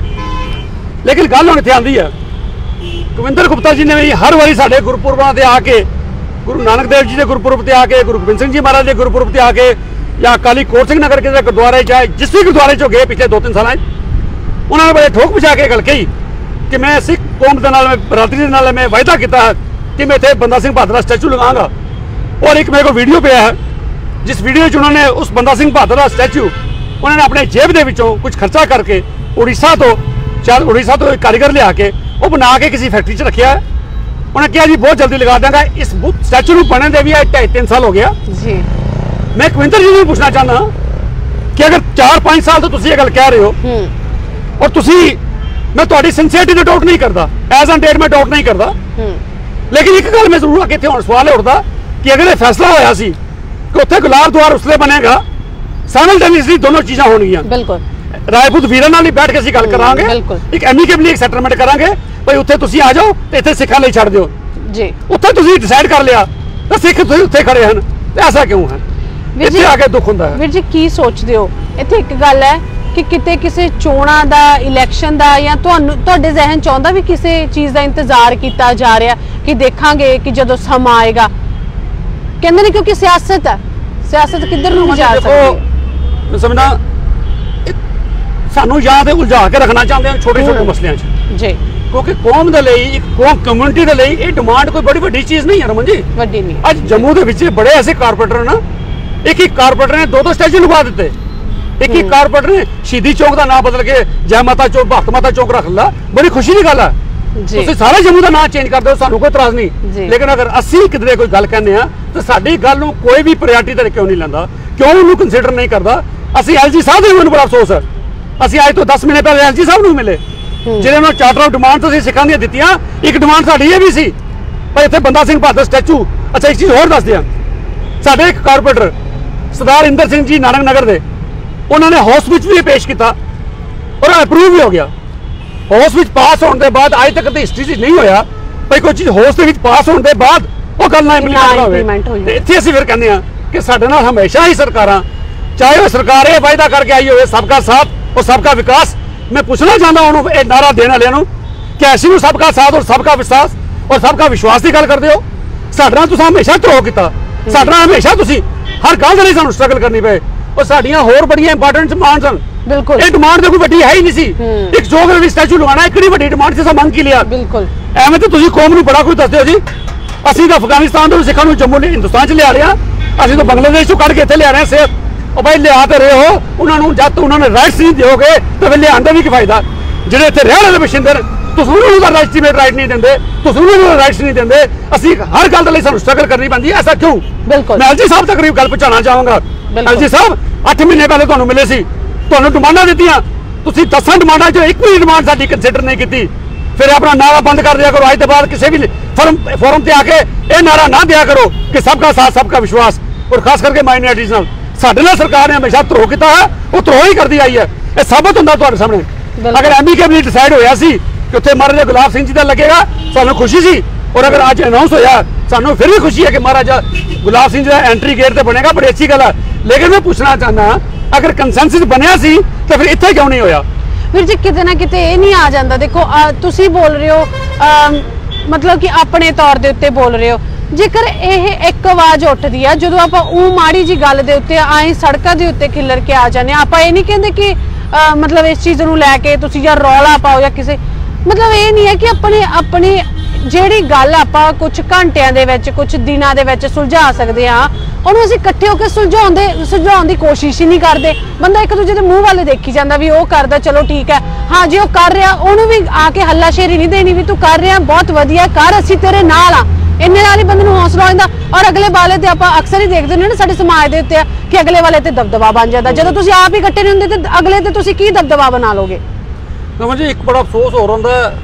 B: ਲੇਕਿਨ ਗੱਲ ਹੁਣ ਇੱਥੇ ਆਉਂਦੀ ਹੈ, ਕਵਿੰਦਰ ਗੁਪਤਾ ਜੀ ਨੇ ਵੀ ਹਰ ਵਾਰੀ ਸਾਡੇ ਗੁਰਪੁਰਬਾਂ ਤੇ ਆ ਕੇ, ਗੁਰੂ ਨਾਨਕ ਦੇਵ ਜੀ ਦੇ ਗੁਰਪੁਰਬ ਤੇ ਆ ਕੇ, ਗੁਰੂ ਗੋਬਿੰਦ ਸਿੰਘ ਜੀ ਮਹਾਰਾਜ ਦੇ ਗੁਰਪੁਰਬ ਤੇ ਆ ਕੇ, ਜਾਂ ਅਕਾਲੀ ਕੋਟ ਸਿੰਘ ਨਗਰ ਦੇ ਗੁਰਦੁਆਰੇ ਚਾਹੇ ਜਿਸ ਵੀ ਗੁਰਦੁਆਰੇ ਚੋਂ ਗਏ ਪਿਛਲੇ ਦੋ ਤਿੰਨ ਸਾਲਾਂ 'ਚ, ਉਹਨਾਂ ਨੇ ਬੜੇ ਠੋਕ ਪਛਾ ਕੇ ਗੱਲ ਕਹੀ ਕਿ ਮੈਂ ਸਿੱਖ ਕੌਮ ਦੇ ਨਾਲ, ਮੈਂ ਬਰਾਦਰੀ ਦੇ ਨਾਲ ਮੈਂ ਵਾਅਦਾ ਕੀਤਾ ਕਿ ਮੈਂ ਇੱਥੇ ਬੰਦਾ ਸਿੰਘ ਬਹਾਦਰ ਦਾ ਸਟੈਚੂ ਲਗਾਵਾਂਗਾ। ਔਰ ਇੱਕ ਮੇਰੇ ਕੋਲ ਵੀਡੀਓ ਪਿਆ ਹੈ ਜਿਸ ਵੀਡੀਓ 'ਚ ਉਹਨਾਂ ਨੇ ਉਸ ਬੰਦਾ ਸਿੰਘ ਬਹਾਦਰ ਦਾ ਸਟੈਚੂ ਉਹਨਾਂ ਨੇ ਆਪਣੇ ਜੇਬ ਦੇ ਵਿੱਚੋਂ ਕੁਝ ਖਰਚਾ ਕਰਕੇ ਉੜੀਸਾ ਤੋਂ ਚਾਰ ਉੜੀਸਾ ਤੋਂ ਇੱਕ ਕਾਰੀਗਰ ਲਿਆ ਕੇ ਉਹ ਬਣਾ ਕੇ ਕਿਸੇ ਫੈਕਟਰੀ 'ਚ ਰੱਖਿਆ ਹੈ। ਉਹਨੇ ਕਿਹਾ ਜੀ ਬਹੁਤ ਜਲਦੀ ਲਗਾ ਦਾਂਗਾ। ਇਸ ਸਟੈਚੂ ਨੂੰ ਬਣਨ ਦੇ ਵੀ ਢਾਈ ਤਿੰਨ ਸਾਲ ਹੋ ਗਿਆ ਜੀ। ਮੈਂ ਕਵਿੰਦਰ ਜੀ ਨੂੰ ਪੁੱਛਣਾ ਚਾਹੁੰਦਾ ਕਿ ਅਗਰ ਚਾਰ ਪੰਜ ਸਾਲ ਤੋਂ ਤੁਸੀਂ ਇਹ ਗੱਲ ਕਹਿ ਰਹੇ ਹੋ ਔਰ ਤੁਸੀਂ, ਮੈਂ ਤੁਹਾਡੀ ਸਿੰਸੀਅਰਿਟੀ ਨੂੰ ਡਾਊਟ ਨਹੀਂ ਕਰਦਾ, ਐਜ਼ ਐਨ ਡੇਟ ਮੈਂ ਡਾਊਟ ਨਹੀਂ ਕਰਦਾ, ਲੇਕਿਨ ਇੱਕ ਗੱਲ ਮੈਂ ਜ਼ਰੂਰ ਆ ਕਿ ਇੱਥੇ ਹੁਣ ਸਵਾਲ ਉੱਠਦਾ ਕਿ ਅਗਰ ਇਹ ਫੈਸਲਾ ਹੋਇਆ ਸੀ ਕਿ ਉੱਥੇ ਗੁਲਾਬ ਦੁਆਰ ਉਸਲੇ ਬਣੇਗਾ, ਸਾਈਮਲਟੇਨੀਅਸਲੀ ਦੋਨੋਂ ਚੀਜ਼ਾਂ ਹੋਣਗੀਆਂ। ਬਿਲਕੁਲ, ਰਾਜਪੂਤ ਵੀਰਾਂ ਨਾਲ ਹੀ ਬੈਠ ਕੇ ਅਸੀਂ ਗੱਲ ਕਰਾਂਗੇ, ਇੱਕ ਐਮੀਕੇਬਲੀ ਇੱਕ ਸੈਟਲਮੈਂਟ ਕਰਾਂਗੇ ਭਾਈ ਉੱਥੇ ਤੁਸੀਂ ਆ ਜਾਓ ਤੇ ਇੱਥੇ ਸਿੱਖਾਂ ਲਈ ਛੱਡ ਦਿਓ ਜੀ। ਉੱਥੇ ਤੁਸੀਂ ਡਿਸਾਈਡ ਕਰ ਲਿਆ ਤਾਂ ਸਿੱਖ ਤੁਸੀਂ ਉੱਥੇ ਖੜੇ ਹਨ, ਤੇ ਐਸਾ ਕਿਉਂ ਹੈ? ਇੱਥੇ ਆ ਕੇ ਦੁੱਖ ਹੁੰਦਾ ਹੈ।
A: ਵੀਰ ਜੀ ਕੀ ਸੋਚਦੇ ਹੋ? ਇੱਥੇ ਇੱਕ ਗੱਲ ਹੈ ਕਿ ਕਿਤੇ ਕਿਸੇ ਚੋਣਾਂ ਦਾ, ਇਲੈਕਸ਼ਨ ਦਾ, ਜਾਂ ਤੁਹਾਨੂੰ ਤੁਹਾਡੇ ਜ਼ਿਹਨ ਚ ਆਉਂਦਾ ਵੀ ਕਿਸੇ ਚੀਜ਼ ਦਾ ਇੰਤਜ਼ਾਰ ਕੀਤਾ ਜਾ ਰਿਹਾ ਕਿ ਦੇਖਾਂਗੇ ਕਿ ਜਦੋਂ ਸਮਾਂ ਆਏਗਾ? ਕਹਿੰਦੇ ਨੇ ਕਿਉਂਕਿ ਸਿਆਸਤ ਹੈ, ਸਿਆਸਤ ਕਿੱਧਰ ਨੂੰ ਵੀ ਜਾ ਸਕਦੀ ਹੈ।
B: ਮੈਂ ਸਮਝਦਾ ਸਾਨੂੰ ਜਾਂ ਤੇ ਉਲਝਾ ਕੇ ਰੱਖਣਾ ਚਾਹੁੰਦੇ ਹਾਂ ਛੋਟੇ ਛੋਟੇ ਮਸਲਿਆਂ 'ਚ ਜੀ, ਕਿਉਂਕਿ ਕੌਮ ਦੇ ਲਈ, ਇੱਕ ਕੌਮ ਕਮਿਊਨਿਟੀ ਦੇ ਲਈ ਇਹ ਡਿਮਾਂਡ ਕੋਈ ਬੜੀ ਵੱਡੀ ਚੀਜ਼ ਨਹੀਂ ਹੈ ਰਮਨ ਜੀ,
A: ਵੱਡੀ ਨਹੀਂ।
B: ਅੱਜ ਜੰਮੂ ਦੇ ਵਿੱਚ ਬੜੇ ਐਸੇ ਕਾਰਪੋਰੇਟਰ ਨਾ, ਇੱਕ ਇੱਕ ਕਾਰਪੋਰੇਟਰ ਨੇ ਦੋ ਦੋ ਸਟੈਚੂ ਲਗਵਾ ਦਿੱਤੇ। ਇੱਕ ਇੱਕ ਕਾਰਪੋਰੇਟਰ ਨੇ ਸ਼ਹੀਦੀ ਚੌਕ ਦਾ ਨਾਮ ਬਦਲ ਕੇ ਜੈ ਮਾਤਾ ਚੌਕ, ਭਾਰਤ ਮਾਤਾ ਚੌਕ ਰੱਖ ਲਿਆ। ਬੜੀ ਖੁਸ਼ੀ ਦੀ ਗੱਲ ਹੈ, ਤੁਸੀਂ ਸਾਰੇ ਜੰਮੂ ਦਾ ਨਾਮ ਚੇਂਜ ਕਰ ਦਿਓ, ਸਾਨੂੰ ਕੋਈ ਇਤਰਾਜ਼ ਨਹੀਂ। ਲੇਕਿਨ ਅਗਰ ਅਸੀਂ ਕਿਧਰੇ ਕੋਈ ਗੱਲ ਕਹਿੰਦੇ ਆ ਤਾਂ ਸਾਡੀ ਗੱਲ ਨੂੰ ਕੋਈ ਵੀ ਪ੍ਰਾਇੋਰਟੀ ਤੇ ਕਿਉਂ ਨਹੀਂ ਲੈਂਦਾ, ਕਿਉਂ ਉਹਨੂੰ ਕੰਸੀਡਰ ਨਹੀਂ ਕਰਦਾ? ਅਸੀਂ ਐਲਜੀ ਸਾਹਿਬ ਦੇ ਮੈਨੂੰ ਬੜਾ ਅਫਸੋਸ ਹੈ, ਅਸੀਂ ਅੱਜ ਤੋਂ ਦਸ ਮਹੀਨੇ ਪਹਿਲੇ ਐਲਜੀ ਸਾਹਿਬ ਨੂੰ ਮਿਲੇ, ਜਿਹਨਾਂ ਨੂੰ ਚਾਰਟਰ ਆਫ ਡਿਮਾਂਡ ਤੁਸੀਂ ਸਿੱਖਾਂ ਦੀਆਂ ਦਿੱਤੀਆਂ। ਇੱਕ ਡਿਮਾਂਡ ਸਾਡੀ ਇਹ ਵੀ ਸੀ ਭਾਈ ਇੱਥੇ ਬੰਦਾ ਸਿੰਘ ਬਹਾਦਰ ਸਟੈਚੂ। ਅੱਛਾ ਇੱਕ ਚੀਜ਼ ਹੋਰ ਦੱਸ ਦਿਆਂ, ਸਾਡੇ ਇੱਕ ਕਾਰਪੋਰੇਟਰ ਸਰਦਾਰ ਇੰਦਰ ਸਿੰਘ ਜੀ ਨਾਨਕ ਨਗਰ ਦੇ, ਉਹਨਾਂ ਨੇ ਹਾਊਸ ਵਿੱਚ ਵੀ ਪੇਸ਼ ਕੀਤਾ ਔਰ ਅਪਰੂਵ ਵੀ ਹੋ ਗਿਆ। ਹਾਊਸ ਵਿੱਚ ਪਾਸ ਹੋਣ ਦੇ ਬਾਅਦ ਅੱਜ ਤੱਕ ਤੇ ਹਿਸਟਰੀ 'ਚ ਨਹੀਂ ਹੋਇਆ ਭਾਈ ਕੋਈ ਚੀਜ਼ ਹਾਊਸ ਦੇ ਵਿੱਚ ਪਾਸ ਹੋਣ ਦੇ ਬਾਅਦ ਉਹ ਗੱਲ ਨਾ ਇੰਪਲੀਮੈਂਟ ਹੋਵੇ। ਤੇ ਇੱਥੇ ਅਸੀਂ ਫਿਰ ਕਹਿੰਦੇ ਆ ਕਿ ਸਾਡੇ ਨਾਲ ਹਮੇਸ਼ਾ ਹੀ ਸਰਕਾਰਾਂ, ਚਾਹੇ ਉਹ ਸਰਕਾਰ ਇਹ ਵਾਅਦਾ ਕਰਕੇ ਆਈ ਹੋਵੇ सबका साथ और सबका विकास। मैं पूछना चाहता हूँ ये नारा देने वाले कि ऐसी ਨੂੰ सबका साथ और सबका विश्वास और सबका विश्वास की गल करते हो। ਸਾਡੇ ਨਾਲ ਤੁਸੀਂ ਹਮੇਸ਼ਾ ਧਰੋ ਕੀਤਾ, ਸਾਡੇ ਨਾਲ ਹਮੇਸ਼ਾ ਤੁਸੀਂ ਹਰ ਗੱਲ ਦੇ ਲਈ ਸਾਨੂੰ ਸਟਰਗਲ ਕਰਨੀ ਪਏ और ਸਾਡੀਆਂ ਹੋਰ ਬੜੀਆਂ ਇੰਪੋਰਟੈਂਟ ਡਿਮਾਂਡਸ ਹਨ। ਬਿਲਕੁਲ ਇਹ ਡਿਮਾਂਡ ਤੇ ਕੋਈ ਵੱਡੀ ਹੈ ਹੀ ਨਹੀਂ ਸੀ। ਇੱਕ ਜੋਗ ਦੇ ਸਟੈਚੂ ਲਗਾਉਣਾ ਕਿਹੜੀ ਵੱਡੀ ਡਿਮਾਂਡ ਸੀ, ਮੰਗ ਕੀ ਲਿਆ। ਬਿਲਕੁਲ ਐਵੇਂ ਤੇ ਤੁਸੀਂ ਕੌਮ ਨੂੰ ਬੜਾ ਕੁਝ ਦੱਸਦੇ ਹੋ ਜੀ। ਅਸੀਂ ਤਾਂ ਅਫਗਾਨਿਸਤਾਨ ਤੋਂ ਸਿੱਖਾਂ ਨੂੰ ਜੰਮੂ ਹਿੰਦੁਸਤਾਨ 'ਚ ਲਿਆ ਰਿਹਾ, ਅਸੀਂ ਤਾਂ ਬੰਗਲਾਦੇਸ਼ ਤੋਂ ਕੱਢ ਕੇ ਇੱਥੇ ਲਿਆ ਰਹੇ ਸਿਰ। ਉਹ ਭਾਈ ਲਿਆ ਤੇ ਰਹੇ ਹੋ, ਉਹਨਾਂ ਨੂੰ ਜਦ ਉਹਨਾਂ ਨੇ ਰਾਈਟਸ ਨਹੀਂ ਦਿਓਗੇ ਤਾਂ ਫਿਰ ਲਿਆਉਣ ਦਾ ਵੀ ਕੀ ਫਾਇਦਾ? ਜਿਹੜੇ ਇੱਥੇ ਰਹਿਣ ਵਾਲੇ ਬਸ਼ਿੰਦੇ ਤੁਸੀਂ ਉਹਨਾਂ ਨੂੰ ਤਾਂ ਲੈਜੀਟੀਮੇਟ ਰਾਈਟ ਨਹੀਂ ਦਿੰਦੇ, ਤੁਸੀਂ ਉਹਨਾਂ ਨੂੰ ਰਾਈਟਸ ਨਹੀਂ ਦਿੰਦੇ। ਅਸੀਂ ਹਰ ਗੱਲ ਦੇ ਲਈ ਸਾਨੂੰ ਸਟਰਗਲ ਕਰਨੀ ਪੈਂਦੀ ਹੈ, ਐਸਾ ਕਿਉਂ? ਬਿਲਕੁਲ ਮੈਂ ਐਲਜੀ ਸਾਹਿਬ ਤੱਕ ਵੀ ਗੱਲ ਪਹੁੰਚਾਉਣਾ ਚਾਹਾਂਗਾ। ਐਲਜੀ ਸਾਹਿਬ ਅੱਠ ਮਹੀਨੇ ਪਹਿਲੇ ਤੁਹਾਨੂੰ ਮਿਲੇ ਸੀ, ਤੁਹਾਨੂੰ ਡਿਮਾਂਡਾਂ ਦਿੱਤੀਆਂ, ਤੁਸੀਂ ਦਸਾਂ ਡਿਮਾਂਡਾਂ 'ਚੋਂ ਇੱਕ ਵੀ ਡਿਮਾਂਡ ਸਾਡੀ ਕੰਸੀਡਰ ਨਹੀਂ ਕੀਤੀ। ਫਿਰ ਆਪਣਾ ਨਾਰਾ ਬੰਦ ਕਰ ਦਿਆ ਕਰੋ। ਅੱਜ ਤੋਂ ਬਾਅਦ ਕਿਸੇ ਵੀ ਫੋਰਮ ਫੋਰਮ ਤੇ ਆ ਕੇ ਇਹ ਨਾਰਾ ਨਾ ਦਿਆ ਕਰੋ ਕਿ सबका साथ सबका विश्वास। और खास करके माइनॉरिटीज ਨਾਲ ਸਾਡੇ ਨਾਲ ਸਰਕਾਰ ਨੇ ਹਮੇਸ਼ਾ ਧਰੋ ਕੀਤਾ ਹੈ, ਉਹ ਧਰੋ ਹੀ ਕਰਦੀ ਆਈ ਹੈ। ਇਹ ਸਾਬਤ ਹੁੰਦਾ ਤੁਹਾਡੇ ਸਾਹਮਣੇ। ਅਗਰ ਐਮੀਕੇਬਲੀ ਡਿਸਾਈਡ ਹੋਇਆ ਸੀ ਕਿ ਉੱਥੇ ਮਹਾਰਾਜਾ ਗੁਲਾਬ ਸਿੰਘ ਜੀ ਦਾ ਲੱਗੇਗਾ, ਸਾਨੂੰ ਖੁਸ਼ੀ ਸੀ। ਔਰ ਅਗਰ ਅੱਜ ਅਨਾਉਂਸ ਹੋਇਆ, ਸਾਨੂੰ ਫਿਰ ਵੀ ਖੁਸ਼ੀ ਹੈ ਕਿ ਮਹਾਰਾਜਾ ਗੁਲਾਬ ਸਿੰਘ ਜੀ ਦਾ ਐਂਟਰੀ ਗੇਟ ਤੇ ਬਣੇਗਾ, ਬੜੀ ਅੱਛੀ ਗੱਲ ਹੈ। ਲੇਕਿਨ ਮੈਂ ਪੁੱਛਣਾ ਚਾਹੁੰਦਾ, ਅਗਰ ਕੰਸੈਂਸਸ ਬਣਿਆ ਸੀ ਤਾਂ ਫਿਰ ਇੱਥੇ ਕਿਉਂ ਨਹੀਂ ਹੋਇਆ?
A: ਵੀਰ ਜੀ ਕਿਤੇ ਨਾ ਕਿਤੇ ਇਹ ਨਹੀਂ ਆ ਜਾਂਦਾ। ਦੇਖੋ ਅਹ, ਤੁਸੀਂ ਬੋਲ ਰਹੇ ਹੋ ਅਹ, ਮਤਲਬ ਕਿ ਆਪਣੇ ਤੌਰ ਦੇ ਉੱਤੇ ਬੋਲ ਰਹੇ ਹੋ, ਜੇਕਰ ਇਹ ਇੱਕ ਆਵਾਜ਼ ਉੱਠਦੀ ਆ ਜਦੋਂ ਆਪਾਂ ਉਹ ਮਾੜੀ ਜੀ ਗੱਲ ਦੇ ਉੱਤੇ ਆਏ ਸੜਕਾਂ ਦੇ ਉੱਤੇ ਖਿੱਲਰ ਕੇ ਆ ਜਾਂਦੇ, ਆਪਾਂ ਇਹ ਨਹੀਂ ਕਹਿੰਦੇ ਕਿ ਅਹ, ਮਤਲਬ ਇਸ ਚੀਜ਼ ਨੂੰ ਲੈ ਕੇ ਤੁਸੀਂ ਜਾਂ ਰੌਲਾ ਪਾਓ ਜਾਂ ਕਿਸੇ, ਮਤਲਬ ਇਹ ਨਹੀਂ ਹੈ ਕਿ ਆਪਣੇ ਆਪਣੀ ਜਿਹੜੀ ਗੱਲ ਆਪਾਂ ਕੁਝ ਘੰਟਿਆਂ ਦੇ ਵਿੱਚ ਕੁਝ ਦਿਨਾਂ ਦੇ ਵਿੱਚ ਸੁਲਝਾ ਸਕਦੇ ਹਾਂ, ਉਹਨੂੰ ਅਸੀਂ ਇਕੱਠੇ ਹੋ ਕੇ ਸੁਲਝਾਉਂਦੇ ਸੁਲਝਾਉਣ ਦੀ ਕੋਸ਼ਿਸ਼ ਹੀ ਨਹੀਂ ਕਰਦੇ। ਬੰਦਾ ਇੱਕ ਦੂਜੇ ਦੇ ਮੂੰਹ ਵੱਲ ਦੇਖੀ ਜਾਂਦਾ ਵੀ ਉਹ ਕਰਦਾ ਚਲੋ ਠੀਕ ਹੈ, ਹਾਂ ਜੇ ਉਹ ਕਰ ਰਿਹਾ ਉਹਨੂੰ ਵੀ ਆ ਕੇ ਹੱਲਾਸ਼ੇਰੀ ਨਹੀਂ ਦੇਣੀ ਵੀ ਤੂੰ ਕਰ ਰਿਹਾ ਬਹੁਤ ਵਧੀਆ ਕਰ, ਅਸੀਂ ਤੇਰੇ ਨਾਲ ਆ। ਇੰਨੇ ਨਾਲ ਹੀ ਬੰਦੇ ਨੂੰ ਹੌਸਲਾ ਹੋ ਜਾਂਦਾ। ਔਰ ਅਗਲੇ ਵਾਲੇ ਤੇ ਆਪਾਂ ਅਕਸਰ ਹੀ ਦੇਖਦੇ ਹੁੰਦੇ ਨਾ ਸਾਡੇ ਸਮਾਜ ਦੇ ਉੱਤੇ ਕਿ ਅਗਲੇ ਵਾਲੇ ਤੇ ਦਬਦਬਾ ਬਣ ਜਾਂਦਾ। ਜਦੋਂ ਤੁਸੀਂ ਆਪ ਹੀ ਇਕੱਠੇ ਨਹੀਂ ਹੁੰਦੇ ਤੇ ਅਗਲੇ ਤੇ ਤੁਸੀਂ ਕੀ ਦਬਦਬਾ ਬਣਾ ਲੋਗੇ?
B: ਰਮਨ ਜੀ ਇੱਕ ਬੜਾ ਅਫਸੋਸ ਹੋ ਰਿਹਾ ਹੈ,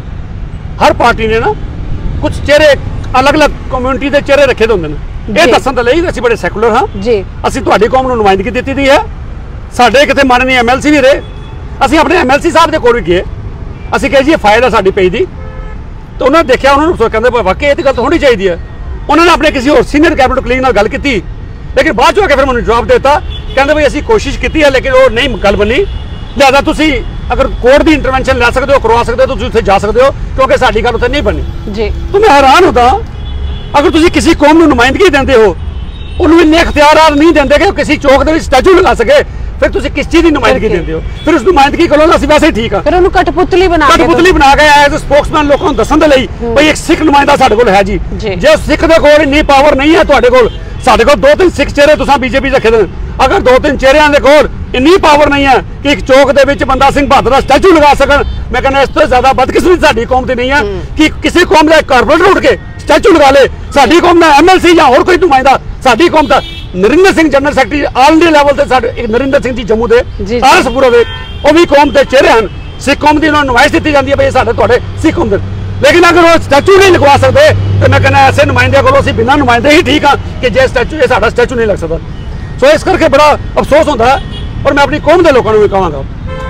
B: ਹਰ ਪਾਰਟੀ ਨੇ ਨਾ ਕੁਝ ਚਿਹਰੇ ਅਲੱਗ-ਅਲੱਗ ਕਮਿਊਨਿਟੀ ਦੇ ਚਿਹਰੇ ਰੱਖੇ ਹੁੰਦੇ ਨੇ। ਇਹ ਦੱਸਣ ਦੇ ਲਈ ਅਸੀਂ ਬੜੇ ਸੈਕੂਲਰ ਹਾਂ ਜੀ, ਅਸੀਂ ਤੁਹਾਡੀ ਕੌਮ ਨੂੰ ਨੁਮਾਇੰਦਗੀ ਦਿੱਤੀ ਦੀ ਹੈ। ਸਾਡੇ ਕਿਤੇ ਮਾਨਨੀ ਐਮਐਲਸੀ ਵੀ ਰਹੇ, ਅਸੀਂ ਆਪਣੇ ਐਮਐਲਸੀ ਸਾਹਿਬ ਦੇ ਕੋਲ ਵੀ ਗਏ, ਅਸੀਂ ਕਹੇ ਜੀ ਇਹ ਫਾਈਲ ਹੈ ਸਾਡੀ ਪੇਜ ਦੀ, ਤਾਂ ਉਹਨਾਂ ਨੇ ਦੇਖਿਆ, ਉਹਨਾਂ ਨੂੰ ਕਹਿੰਦੇ ਵਾਕਈ ਇਹ ਤਾਂ ਗੱਲ ਤਾਂ ਹੋਣੀ ਚਾਹੀਦੀ ਹੈ। ਉਹਨਾਂ ਨੇ ਆਪਣੇ ਕਿਸੇ ਹੋਰ ਸੀਨੀਅਰ ਕੈਬਨਿਟ ਕਲੀਗ ਨਾਲ ਗੱਲ ਕੀਤੀ, ਲੇਕਿਨ ਬਾਅਦ ਚੋਂ ਆ ਕੇ ਫਿਰ ਮੈਨੂੰ ਜਵਾਬ ਦਿੱਤਾ, ਕਹਿੰਦੇ ਬਈ ਅਸੀਂ ਕੋਸ਼ਿਸ਼ ਕੀਤੀ ਹੈ ਲੇਕਿਨ ਉਹ ਨਹੀਂ ਗੱਲ ਬਣੀ, ਲਿਆਦਾ ਤੁਸੀਂ ਅਗਰ ਕੋਰਟ ਦੀ ਇੰਟਰਵੈਂਸ਼ਨ ਲੈ ਸਕਦੇ ਹੋ ਕਰਵਾ ਸਕਦੇ ਹੋ ਤੁਸੀਂ ਉੱਥੇ ਜਾ ਸਕਦੇ ਹੋ, ਕਿਉਂਕਿ ਸਾਡੀ ਗੱਲ ਉੱਥੇ ਨਹੀਂ ਬਣੀ ਜੀ। ਤਾਂ ਮੈਂ ਹੈਰਾਨ ਹੁੰਦਾ, ਅਗਰ ਤੁਸੀਂ ਕਿਸੇ ਕੌਮ ਨੂੰ ਨੁਮਾਇੰਦਗੀ ਦਿੰਦੇ ਹੋ, ਉਹਨੂੰ ਇੰਨੇ ਇਖਤਿਆਰ ਨਹੀਂ ਦਿੰਦੇ ਕਿ ਉਹ ਕਿਸੇ ਚੌਕ ਦੇ ਵਿੱਚ ਸਟੈਚੂ ਲਗਾ ਸਕੇ, ਫਿਰ ਤੁਸੀਂ ਕਿਸ ਚੀਜ਼ ਦੀ ਨੁਮਾਇੰਦਗੀ ਦਿੰਦੇ ਹੋ? ਫਿਰ ਉਸ ਨੁਮਾਇੰਦਗੀ ਕੋਲੋਂ ਅਸੀਂ ਵੈਸੇ ਹੀ ਠੀਕ ਆ,
A: ਫਿਰ ਉਹਨੂੰ ਕਠਪੁਤਲੀ ਬਣਾ ਕੇ
B: ਕਠਪੁਤਲੀ ਬਣਾ ਕੇ ਐਜ਼ ਅ ਸਪੋਕਸਮੈਨ ਲੋਕਾਂ ਨੂੰ ਦੱਸਣ ਦੇ ਲਈ ਬਈ ਇੱਕ ਸਿੱਖ ਨੁਮਾਇੰਦਾ ਸਾਡੇ ਕੋਲ ਹੈ ਜੀ। ਜੇ ਸਿੱਖ ਦੇ ਕੋਲ ਇੰਨੀ ਪਾਵਰ ਨਹੀਂ ਹੈ ਤੁਹਾਡੇ ਕੋਲ, ਸਾਡੇ ਕੋਲ ਦੋ ਤਿੰਨ ਸਿੱਖ ਚਿਹਰੇ ਤੁਸੀਂ ਬੀਜੇਪੀ ਰੱਖੇ ਦੇ, ਅਗਰ ਦੋ ਤਿੰਨ ਚਿਹਰਿਆਂ ਦੇ ਕੋਲ ਇੰਨੀ ਪਾਵਰ ਨਹੀਂ ਹੈ ਕਿ ਇੱਕ ਚੌਕ ਦੇ ਵਿੱਚ ਬੰਦਾ ਸਿੰਘ ਬਹਾਦਰ ਦਾ ਸਟੈਚੂ ਲਗਾ ਸਕਣ, ਮੈਂ ਕਹਿੰਦਾ ਇਸ ਤੋਂ ਜ਼ਿਆਦਾ ਬਦਕਿਸਮਤੀ ਸਾਡੀ ਕੌਮ ਤੇ ਨਹੀਂ ਹੈ ਕਿ ਕਿਸੇ ਕੌਮ ਦਾ ਕਾਰਪੋਰੇਟਰ ਉੱਠ ਕੇ ਸਟੈਚੂ ਲਗਾ ਲੇ। ਸਾਡੀ ਕੌਮ ਦਾ ਐਮਐਲਸੀ ਜਾਂ ਹੋਰ ਕੋਈ ਨੁਮਾਇੰਦਾ, ਸਾਡੀ ਕੌਮ ਦਾ Narinder Singh general secretary all India level ਤੇ ਸਾਡੇ ਇੱਕ ਨਰਿੰਦਰ ਸਿੰਘ ਜੀ ਜੰਮੂ ਦੇ ਆਰਸਪੁਰਾ ਦੇ, ਉਹ ਵੀ ਕੌਮ ਦੇ ਚਿਹਰੇ ਹਨ। ਸਿੱਖ ਕੌਮ ਦੀ ਉਹਨਾਂ ਨੂੰ ਨੁਮਾਇਸ਼ ਦਿੱਤੀ ਜਾਂਦੀ ਹੈ ਬਈ ਸਾਡੇ ਤੁਹਾਡੇ ਸਿੱਖ ਕੌਮ ਦੇ, ਲੇਕਿਨ ਅਗਰ ਉਹ ਸਟੈਚੂ ਨਹੀਂ ਲਗਵਾ ਸਕਦੇ ਤੇ ਮੈਂ ਕਹਿੰਦਾ ਐਸੇ ਨੁਮਾਇੰਦਿਆਂ ਕੋਲੋਂ ਅਸੀਂ ਬਿਨਾਂ ਨੁਮਾਇੰਦੇ ਹੀ ਠੀਕ ਹਾਂ ਕਿ ਜੇ ਸਟੈਚੂ ਇਹ ਸਾਡਾ ਸਟੈਚੂ ਨਹੀਂ ਲੱਗ ਸਕਦਾ। ਸੋ ਇਸ ਕਰਕੇ ਬੜਾ ਅਫਸੋਸ ਹੁੰਦਾ ਹੈ, ਔਰ ਮੈਂ ਆਪਣੀ ਕੌਮ ਦੇ ਲੋਕਾਂ ਨੂੰ ਵੀ ਕਹਾਂਗਾ,